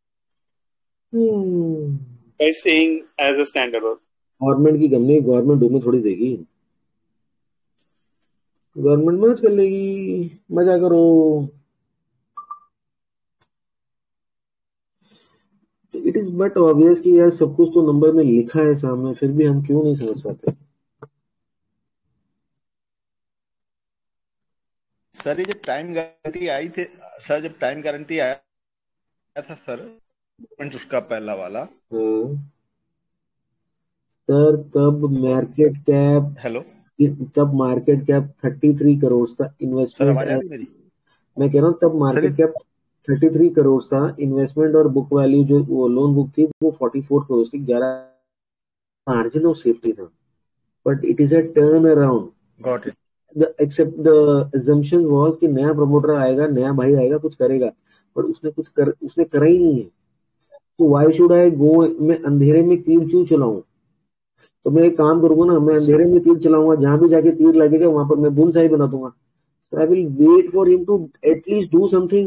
by staying as a standalone. Government की कंपनी गवर्नमेंट डूबने थोड़ी देगी. गवर्नमेंट मर्ज कर लेगी. मजा करो. इट इज बट ऑब्वियस कि यार सब कुछ तो नंबर में लिखा है सामने, फिर भी हम क्यों नहीं समझ पाते. सर ये जब टाइम गारंटी आई थी सर, जब टाइम गारंटी आया था सर, उसका पहला वाला सर, तब मार्केट कैप, हेलो, तब मार्केट कैप 33 करोड़ था. सर आवाज आ रही मेरी? मैं कह रहा हूँ तब मार्केट कैप 33 करोड़ था. इन्वेस्टमेंट और बुक वैल्यू जो वो लोन बुक थी वो 44 करोड़ थी. 11 मार्जिन ऑफ सेफ्टी था, but it is a turn around. Got it. Except the assumption was कि नया प्रमोटर आएगा, नया भाई आएगा, कुछ करेगा, पर उसने करा ही नहीं है. तो व्हाई शुड आई गो, मैं अंधेरे में तीर क्यों चलाऊं. तो मैं एक काम करूंगा ना, मैं अंधेरे में तीर चलाऊंगा, जहां भी जाके तीर लगेगा वहां पर मैं बुलसाई बना दूंगा. So I will wait for him to at least do something.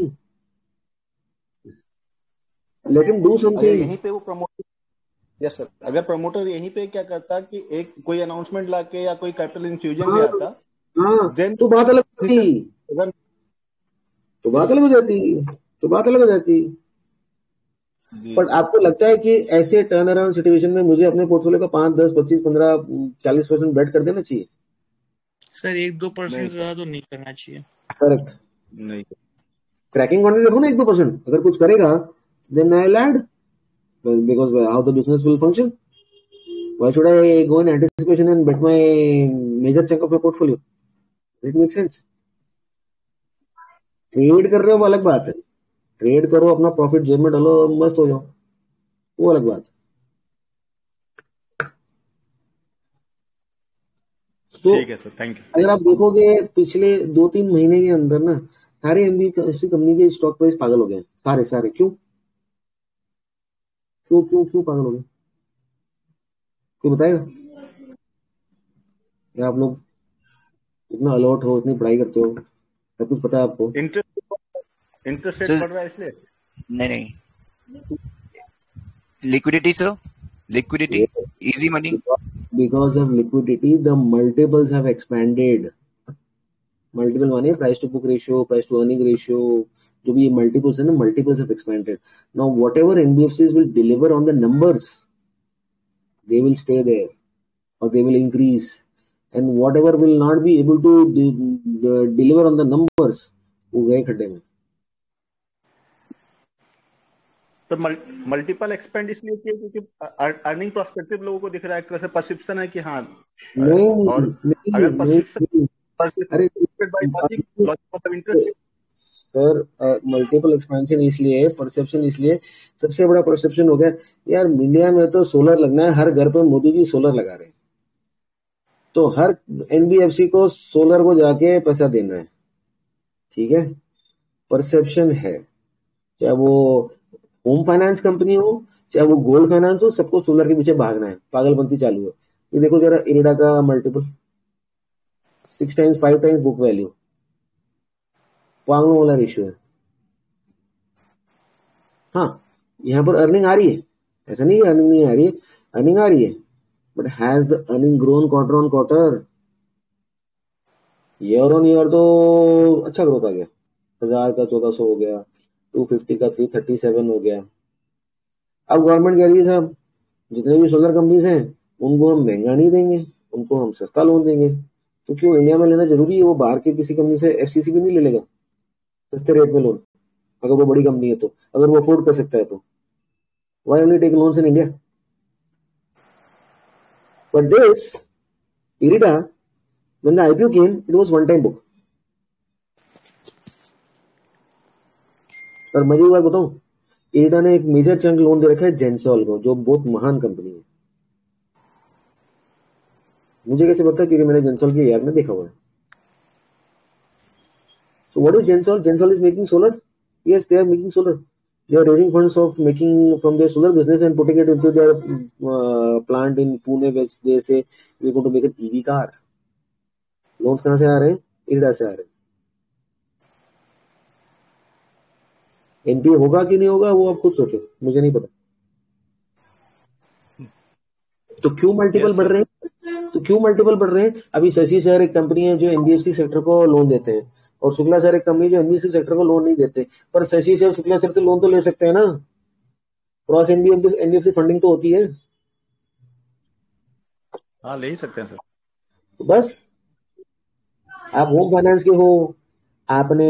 Let him do something. यहीं पे वो प्रमोटर, यस सर, अगर प्रमोटर यहीं पे क्या करता कि एक कोई अनाउंसमेंट लाके या कोई कैपिटल इन्फ्यूजन ले आता, हाँ, देन तो बात अलग होती. तो बात अलग हो जाती. बट आपको लगता है कि ऐसे टर्न अराउंड सिचुएशन में मुझे अपने पोर्टफोलियो का 5, 10, 25, 15, 40% बेट कर देना चाहिए? सर 1-2% से ज्यादा तो नहीं करना चाहिए। करेक्ट। नहीं क्रैकिंग क्वांटिटी रखो ना 1-2%, अगर कुछ करेगा then I will add, because how the business will function. Why should I go in anticipation and bet my major chunk of my portfolio? It makes sense. Trade कर रहे हो वो अलग बात है, ट्रेड करो, अपना प्रॉफिट जेब में डालो, मस्त हो जाओ, वो अलग बात है। तो ठीक है सर, थैंक यू। अगर आप देखोगे पिछले 2-3 महीने के अंदर ना सारे एनबीएफसी कंपनी के स्टॉक प्राइस पागल हो गए, सारे। क्यों क्यों क्यों क्यों पागल हो गए, कोई बताएगा? या आप लोग इतना अलर्ट हो, इतनी पढ़ाई करते हो, सब कुछ पता है आपको? इंटरेस्ट रेट बढ़ रहा है इसलिए? नहीं, liquidity sir, liquidity, easy money. Because of liquidity, the multiples have expanded. Multiple माने price to book ratio, price to earning ratio, जो भी multiples है ना, multiples have expanded. Now whatever NBFCs will deliver on the numbers, they will stay there or they will increase, and whatever will not be able to deliver on the numbers, वो गए खड्डे में। तो मल्टीपल एक्सपेंड इसलिए किया क्योंकि अर्निंग प्रोस्पेक्टिव लोगों को दिख रहा है, एक तरह से परसेप्शन है कि हाँ, नहीं, और नहीं, अगर नहीं, अरे सर मल्टीपल एक्सपेंशन इसलिए, परसेप्शन इसलिए, सबसे बड़ा परसेप्शन हो गया यार इंडिया में तो सोलर लगना है, हर घर पे मोदी जी सोलर लगा रहे हैं, तो हर एनबीएफसी को सोलर को जाके पैसा देना है, ठीक है, परसेप्शन है। चाहे वो होम फाइनेंस कंपनी हो, चाहे वो गोल्ड फाइनेंस हो, सबको सोलर के पीछे भागना है, पागलपंती चालू है। ये देखो जरा इरिडा का multiple 6 times 5 times book value, पागलों वाला रेशियो है। हाँ, यहाँ पर अर्निंग आ रही है, ऐसा नहीं है अर्निंग नहीं आ रही है, अर्निंग आ रही है, but has the earning grown quarter on quarter? Year on year तो अच्छा ग्रोथ आ गया, 1000 का 1400 हो गया, 250 का 337 हो गया। अब गवर्नमेंट कह रही है साहब जितने भी सोलर कंपनीज हैं उनको हम महंगा नहीं देंगे, उनको हम सस्ता लोन देंगे। तो क्यों इंडिया में लेना जरूरी है? वो बाहर की किसी कंपनी से एफसीसी भी नहीं ले लेगा सस्ते रेट में लोन, अगर वो बड़ी कंपनी है तो, अगर वो अफोर्ड कर सकता है तो। Why only take loans in India? But this IREDA when the IPO came it was one time book. और मजे की बात बताऊं, इरिडा ने एक मेजर चंक लोन दे रखा है जेंसॉल को, जो बहुत महान कंपनी है। मुझे कैसे पता? क्योंकि मैंने जेंसॉल की यार में देखा हुआ है। So what is Gensol? Gensol is making solar. Yes, they are making solar. They are raising funds of making from their solar business and putting it into their plant in Pune, which they say we are going to make an EV car. Loans कहाँ से आ रहे हैं? इरिडा से आ रहे हैं। एनपीए होगा कि नहीं होगा वो आप खुद सोचो, मुझे नहीं पता। तो क्यों मल्टीपल बढ़ रहे हैं? तो क्यों मल्टीपल बढ़ रहे हैं? अभी शशि सर एक कंपनी है जो एनबीएफसी सेक्टर को लोन देते हैं, और शुक्ला सर एक कंपनी जो एनबीएफसी सेक्टर को लोन नहीं देते, पर शशि सर शुक्ला सर से लोन तो ले सकते हैं ना, क्रॉस एनबीएफसी फंडिंग तो होती है। हाँ, ले ही सकते हैं सर। तो बस आप होम फाइनेंस के हो, आपने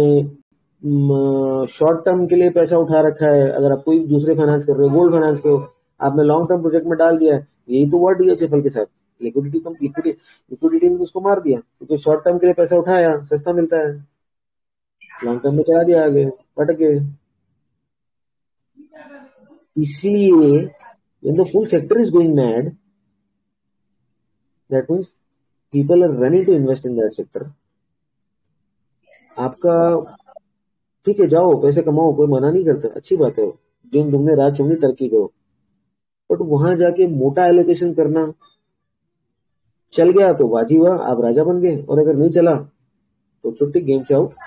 शॉर्ट टर्म के लिए पैसा उठा रखा है, अगर आप कोई दूसरे फाइनेंस कर रहे हो, गोल्ड फाइनेंस के हो, आपने लॉन्ग टर्म प्रोजेक्ट में डाल दिया है, यही तो वर्ड डीएचएफएल के साथ लिक्विडिटी ने उसको मार दिया, क्योंकि शॉर्ट टर्म के लिए पैसा उठाया, सस्ता मिलता है, लॉन्ग टर्म में चला दिया आगे, पटक गए। इसलिए when the full sector is going mad, that means people are running to invest in that sector. आपका ठीक है, जाओ पैसे कमाओ, कोई मना नहीं करता, अच्छी बात है, दिन दुगने रात चौगनी तरक्की करो, बट वहां जाके मोटा एलोकेशन करना, चल गया तो बाजी वाह, आप राजा बन गए, और अगर नहीं चला तो छुट्टी, गेम से आउट।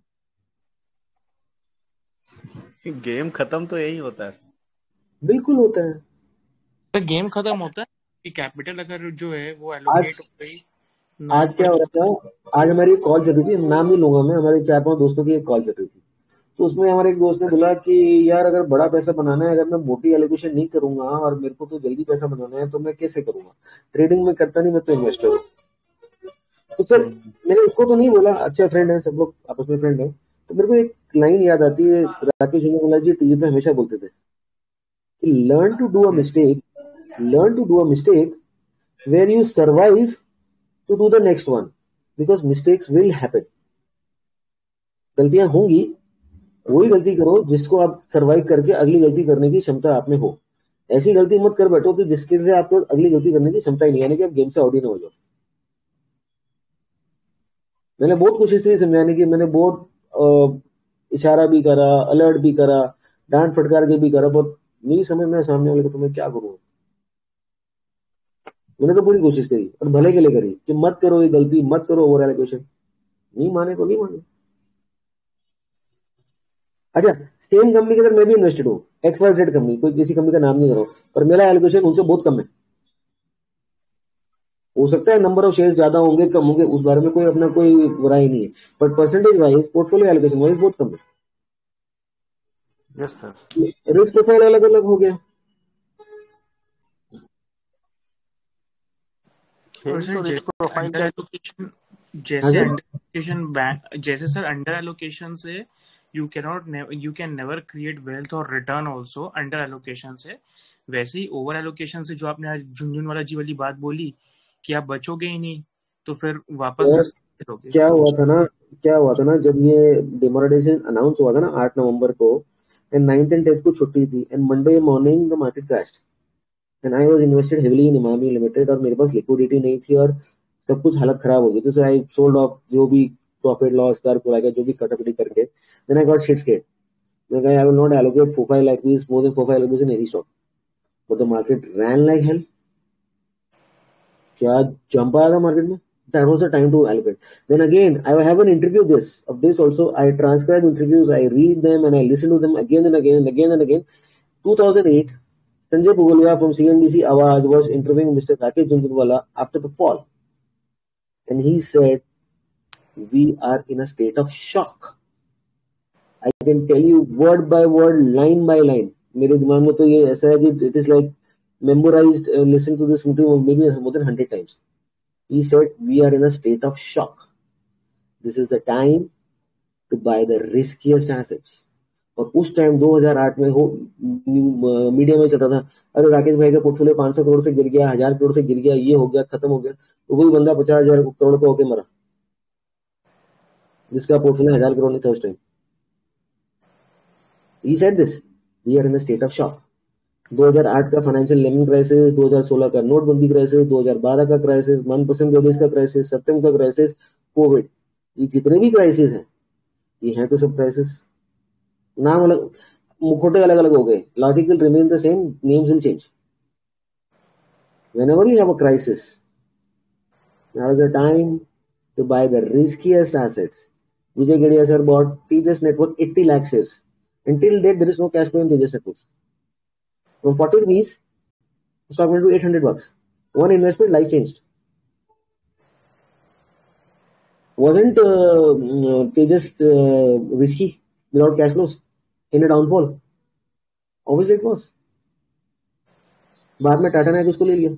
गेम खत्म तो यही होता है। बिल्कुल होता है, तो गेम खत्म होता है कि कैपिटल अगर जो है वो एलोकेट हो गई। आज क्या हो रहा था, आज हमारी एक कॉल चल रही थी, नाम नहीं लूंगा मैं, हमारे 4-5 दोस्तों की एक कॉल चल रही थी, तो उसमें हमारे एक दोस्त ने बोला कि यार अगर बड़ा पैसा बनाना है, अगर मैं मोटी एलोकेशन नहीं करूंगा और मेरे को तो जल्दी पैसा बनाना है, तो मैं कैसे करूंगा? ट्रेडिंग में करता नहीं, मैं तो इन्वेस्टर हूँ। तो सर मैंने उसको तो नहीं बोला, अच्छा फ्रेंड है, सब लोग आपस में फ्रेंड है, तो मेरे को एक लाइन याद आती है, राकेश जुनेजा जी टीवी पे हमेशा बोलते थे कि learn to do a mistake where you survive to do the next one, because mistakes will happen. गलतियां होंगी, वही गलती करो जिसको आप सर्वाइव करके अगली गलती करने की क्षमता आप में हो। ऐसी गलती मत कर बैठो कि जिसके से आपको अगली गलती करने की क्षमता ही नहीं, यानी कि आप गेम से आउट ही ना हो जाओ। मैंने बहुत कोशिश की समझाने की, मैंने बहुत इशारा भी करा, अलर्ट भी करा, डांट फटकार के भी करा, पर नहीं समझ में सामने वाले को, तो मैं क्या करूं। मैंने तो पूरी कोशिश करी और भले के लिए करी कि मत करो ये गलती, मत करो ओवर एलोकेशन। नहीं माने तो नहीं माने। अच्छा, सेम कंपनी के अंदर मैं भी इन्वेस्टेड हूँ, XYZ कंपनी, कोई किसी कंपनी का नाम नहीं कर रहा हूं, पर मेरा एलोकेशन उनसे बहुत कम है। हो सकता है नंबर ऑफ शेयर्स ज्यादा होंगे कम होंगे, उस बारे में कोई अपना कोई बुराई नहीं है, but percentage wise, portfolio allocation wise बहुत कम है। Yes sir. रिस्क प्रोफाइल अलग अलग हो गया। और यही सर तो जैसे रिस्क प्रोफाइल अंडर का। एलोकेशन, हाँ जैसे सर, अंडर एलोकेशन बैंक, जैसे सर अंडर एलोकेशन से you can never create wealth और रिटर्न आल्सो अंडर एलोकेशन से, वैसे ही ओवर एलोकेशन से जो आपने आज झुनझुन वाला जी वाली बात बोली कि आप बचोगे ही नहीं, तो फिर वापस सर रिस्क लोगे। क्या हुआ था ना, जब ये डिमोनेटाइजेशन अनाउंस हुआ था ना 8 नवंबर को, एंड 9th एंड 10th को छुट्टी थी, and Monday morning the market crashed, and I was invested heavily in Emami limited, और मेरे पास लिक्विडिटी नहीं थी और सब कुछ हालत खराब हो गई थी, सो आई सोल्ड ऑफ जो भी प्रॉफिट लॉस कर पूरा जो भी कटौती करके, then I got shit scared. मैं कहा I will not allocate 4-5 lakh rupees, more than 4-5 lakh rupees in any stock, but the market ran like hell. क्या जंप आया था मार्केट में, that was the time to allocate. Then again, I have an interview of this also. I transcribe interviews, I read them, and I listen to them again and again and again and again. 2008, Sanjay Pugalia from CNBC Awaz was interviewing Mr. Rakesh Jhunjhunwala after the fall, and he said, "We are in a state of shock." I can tell you word by word, line by line. मेरे दिमाग में तो ये ऐसा है कि it is like memorized. Listen to this movie maybe more than 100 times. He said, "We are in a state of shock. This is the time to buy the riskiest assets." और उस टाइम 2008 में हो मीडिया में चल रहा था, अरे राकेश भाई का पोर्टफोलियो 500 करोड़ से गिर गया, 1000 करोड़ से गिर गया, ये हो गया, खत्म हो गया। तो वही बंदा 50,000 करोड़ का होके मरा, जिसका पोर्टफोलियो 1000 करोड़ नहीं था उस time. He said this, we are in a state of shock. 2008 का फाइनेंशियल लेमन क्राइसिस, 2016 का नोटबंदी क्राइसिस, 2012 का क्राइसिस, 1% बेस का क्राइसिस, सप्तम का क्राइसिस, कोविड, ये जितने भी क्राइसिस हैं, ये हैं तो सब क्राइसिस, नाम अलग, मुखोटे अलग अलग हो गए, logic will remain the same, names will change. Whenever you have a crisis, now is the time to buy the riskiest assets. Vijay Gedia sir bought Tejas Network 80 lakh shares. Until date, there is no cash flow in Tejas Networks. From 40 rupees, the stock went to $800. One investment, life changed. Wasn't Tejas risky without cash flows in a downfall? Obviously it was. बाद में टाटा ने उसको ले लिया।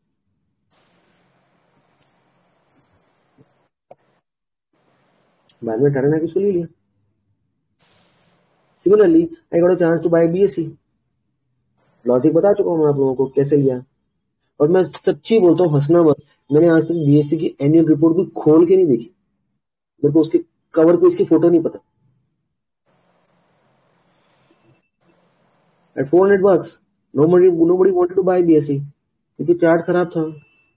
बाद में टाटा ने उसको ले लिया। Similarly, I got a chance to buy BSE. Logic बता चुका हूं मैं आप लोगों को कैसे लिया, और मैं सच्ची बोलता हूँ, हंसना मत, मैंने आज तक बीएससी की एनुअल रिपोर्ट भी खोल के नहीं देखी, मेरे को उसके कवर पे इसकी फोटो नहीं पता। At $400, nobody wanted to buy BSE क्योंकि चार्ट खराब था,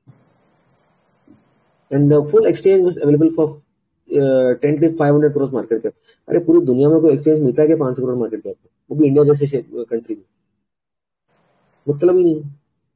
and the full exchange was available for 10-500 crores market cap. अरे पूरी दुनिया में कोई एक्सचेंज मिलता है क्या 500 करोड़ मार्केट कैप, वो भी इंडिया जैसे कंट्री में? मतलब ही नहीं।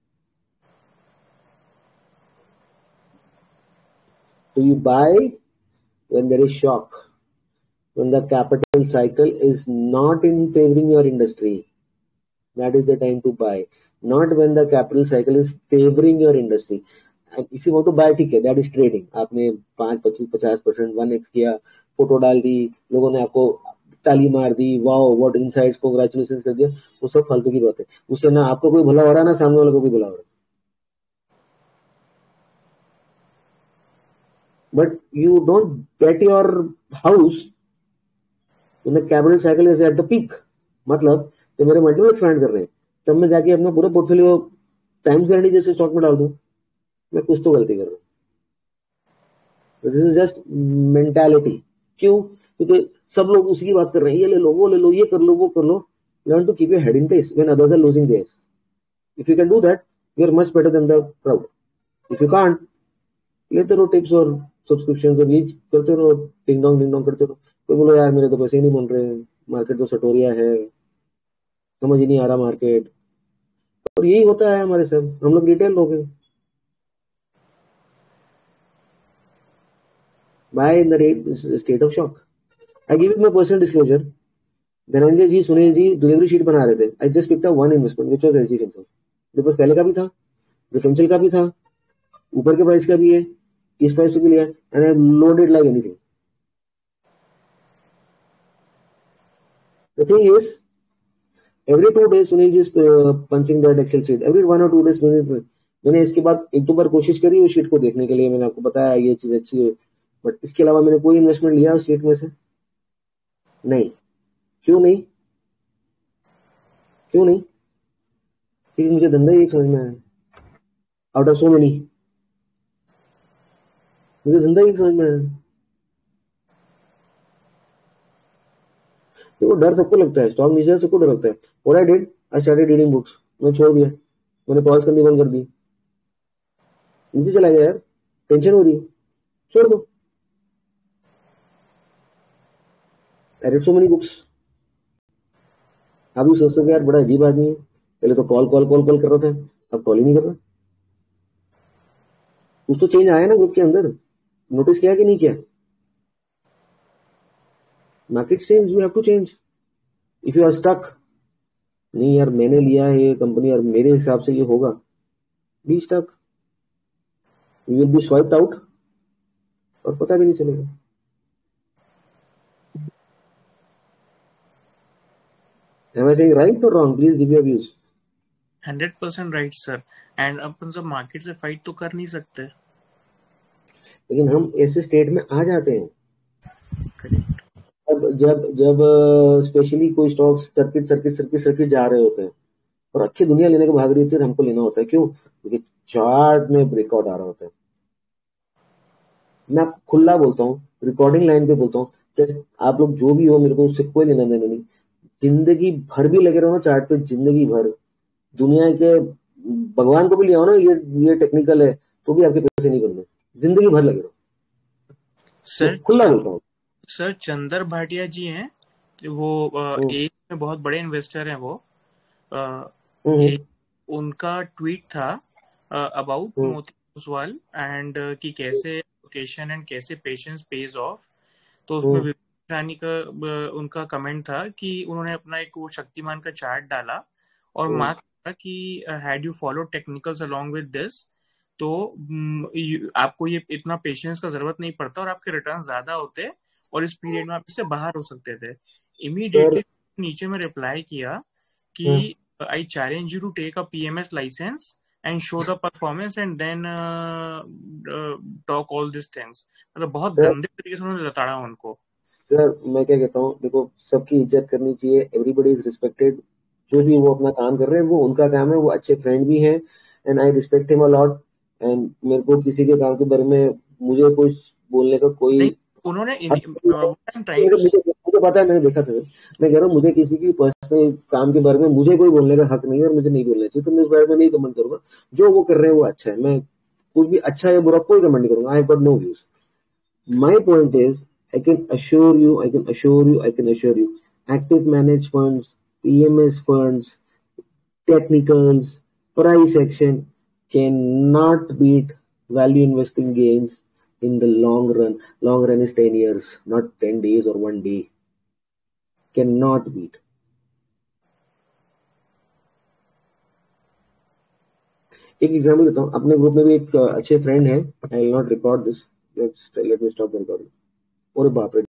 So you buy when there is shock, when the capital cycle is not in favoring your industry. That is the time to buy, not when the capital cycle is favoring your industry. And if you want to buy, ठीक है, that is trading. आपने 5-25-50% 1x किया, फोटो डाल दी, लोगों ने आपको ताली मार दी, वाओ व्हाट इनसाइट्स, कांग्रेचुलेशंस कर दिया, वो सब फालतू की बात है। उससे ना आपको कोई भला हो रहा है, ना सामने वाले को कोई भला हो रहा है। but you don't get your house when the capital cycle is at the peak. मतलब तो मेरे मल्टीपल एक्सपेंड कर रहे हैं, तब मैं जाके अपना पूरा पोर्टफोलियो टाइम्स गारंटी जैसे स्टॉक में डाल दूं, मैं कुछ तो गलती कर रहा हूँ। This is just mentality. क्यों? क्योंकि सब लोग उसी की बात कर रहे हैं, ये ले लो, वो ले लो, ये कर लो, वो कर लो। Learn to keep your head in place when others are losing theirs. If you can do that, you are much better than the crowd. If you can't, लेते रहो टिप्स और सब्सक्रिप्शन और ये करते रहो, टिंग डोंग करते रहो। कोई बोलो यार मेरे तो पैसे ही नहीं बन रहे, मार्केट तो सटोरिया है, समझ ही नहीं आ रहा मार्केट। और यही होता है हमारे साथ, हम लोग रिटेल लोग हैं। Buy in the state of shock. I give you my personal disclosure. Dhananjay ji, Sunil ji delivery sheet बना रहे थे। I just picked up one investment which was SG consult. मेरे पास पहले का भी था, डिफरेंशियल का भी था, ऊपर के प्राइस का भी है, इस प्राइस से भी लिया, and I loaded like anything. The thing is every 2 days Sunil ji punching that Excel sheet, every 1 or 2 days मैंने इसके बाद 1-2 बार कोशिश करी उस शीट को देखने के लिए। मैंने आपको बताया ये चीज अच्छी है, बट इसके अलावा मैंने कोई इन्वेस्टमेंट लिया उस शीट में से नहीं। क्यों नहीं? क्योंकि मुझे धंधा ही एक समझ में आया, आउट ऑफ सो मेनी मुझे धंधा ही समझ में आया। देखो डर सबको लगता है, स्टॉक नीचे सबको डर लगता है। और I did, I started reading books. मैं छोड़ दिया, मैंने पॉज करनी बंद कर दी। नीचे चला गया यार, टेंशन हो रही है, छोड़ दो। I read so many books. आप भी सोचते हो यार बड़ा अजीब आदमी है, पहले तो कॉल कर रहा था, अब कॉल ही नहीं कर रहा। कुछ तो चेंज आया ना ग्रुप के अंदर, नोटिस किया कि नहीं किया? Market change, you have to change. If you are stuck, नहीं यार मैंने लिया है ये कंपनी और मेरे हिसाब से ये होगा, be stuck, you will be swiped out और पता भी नहीं चलेगा। Am I saying right or wrong? Please give your views. 100% right sir. And अपन सब मार्केट से फाइट तो कर नहीं सकते, लेकिन हम ऐसे स्टेट में आ जाते हैं। करेक्ट। जब स्पेशली कोई स्टॉक्स सर्किट जा रहे होते हैं और अच्छी दुनिया लेने को भाग रही होती है, हमको लेना होता है। क्यों? क्योंकि चार्ट में ब्रेकआउट आ रहा होता है। मैं आपको खुला बोलता हूँ, रिकॉर्डिंग लाइन पे बोलता हूँ, जैसे आप लोग जो भी हो, मेरे को उससे कोई लेना देना नहीं। जिंदगी भर भी लगे रहो चार्ट पे, जिंदगी भर, दुनिया के भगवान को भी ले आओ ना, ये टेक्निकल है तो भी आपके पैसे नहीं बनने, जिंदगी भर लगे रहो। सर खुला बोलता हूँ। सर चंदर भाटिया जी हैं, वो एक में बहुत बड़े इन्वेस्टर हैं। वो एक उनका ट्वीट था अबाउट मोती ओसवाल एंड कि कैसे लोकेशन एंड कैसे पेशेंस पेज ऑफ। तो उसमें रानी का उनका कमेंट था कि उन्होंने अपना एक वो शक्तिमान का चार्ट डाला और मार्क किया कि had you followed technicals along with this तो आपको ये इतना पेशेंस का जरूरत नहीं पड़ता और आपके रिटर्न ज्यादा होते और इस पीरियड में आप इससे बाहर हो सकते थे। इमीडिएटली नीचे में रिप्लाई किया कि I challenge you to take a PMS license and show the performance and then talk all these things। मतलब बहुत गंदे तरीके से उन्होंने लताड़ा उनको। सर मैं क्या कहता हूँ, देखो सबकी इज्जत करनी चाहिए, एवरीबडी इज रिस्पेक्टेड। जो भी वो अपना काम कर रहे हैं वो उनका काम है, वो अच्छे फ्रेंड भी हैं and I respect him a lot. And मेरे को किसी के काम के बारे में मुझे कुछ बोलने का कोई उन्होंने मुझे पता है, मैंने देखा था। मैं कह रहा हूँ मुझे किसी की पर्सनल काम के बारे में मुझे कोई बोलने का हक नहीं है और मुझे नहीं बोलना चाहिए, तो मैं इस बारे में नहीं कमेंट करूंगा। जो वो कर रहे हैं वो अच्छा है, मैं कुछ भी अच्छा या बुरा कोई कमेंट नहीं करूंगा। I have got no views. My point is I can assure you, active managed funds, PMS funds, technicals, price action cannot beat value investing gains in the long run. Long run is 10 years, not 10 days or 1 day. Cannot beat. एक एग्जाम्पल देता हूँ, अपने ग्रुप में भी एक अच्छे फ्रेंड है, I will not record this. Let me stop the recording. और बाप रे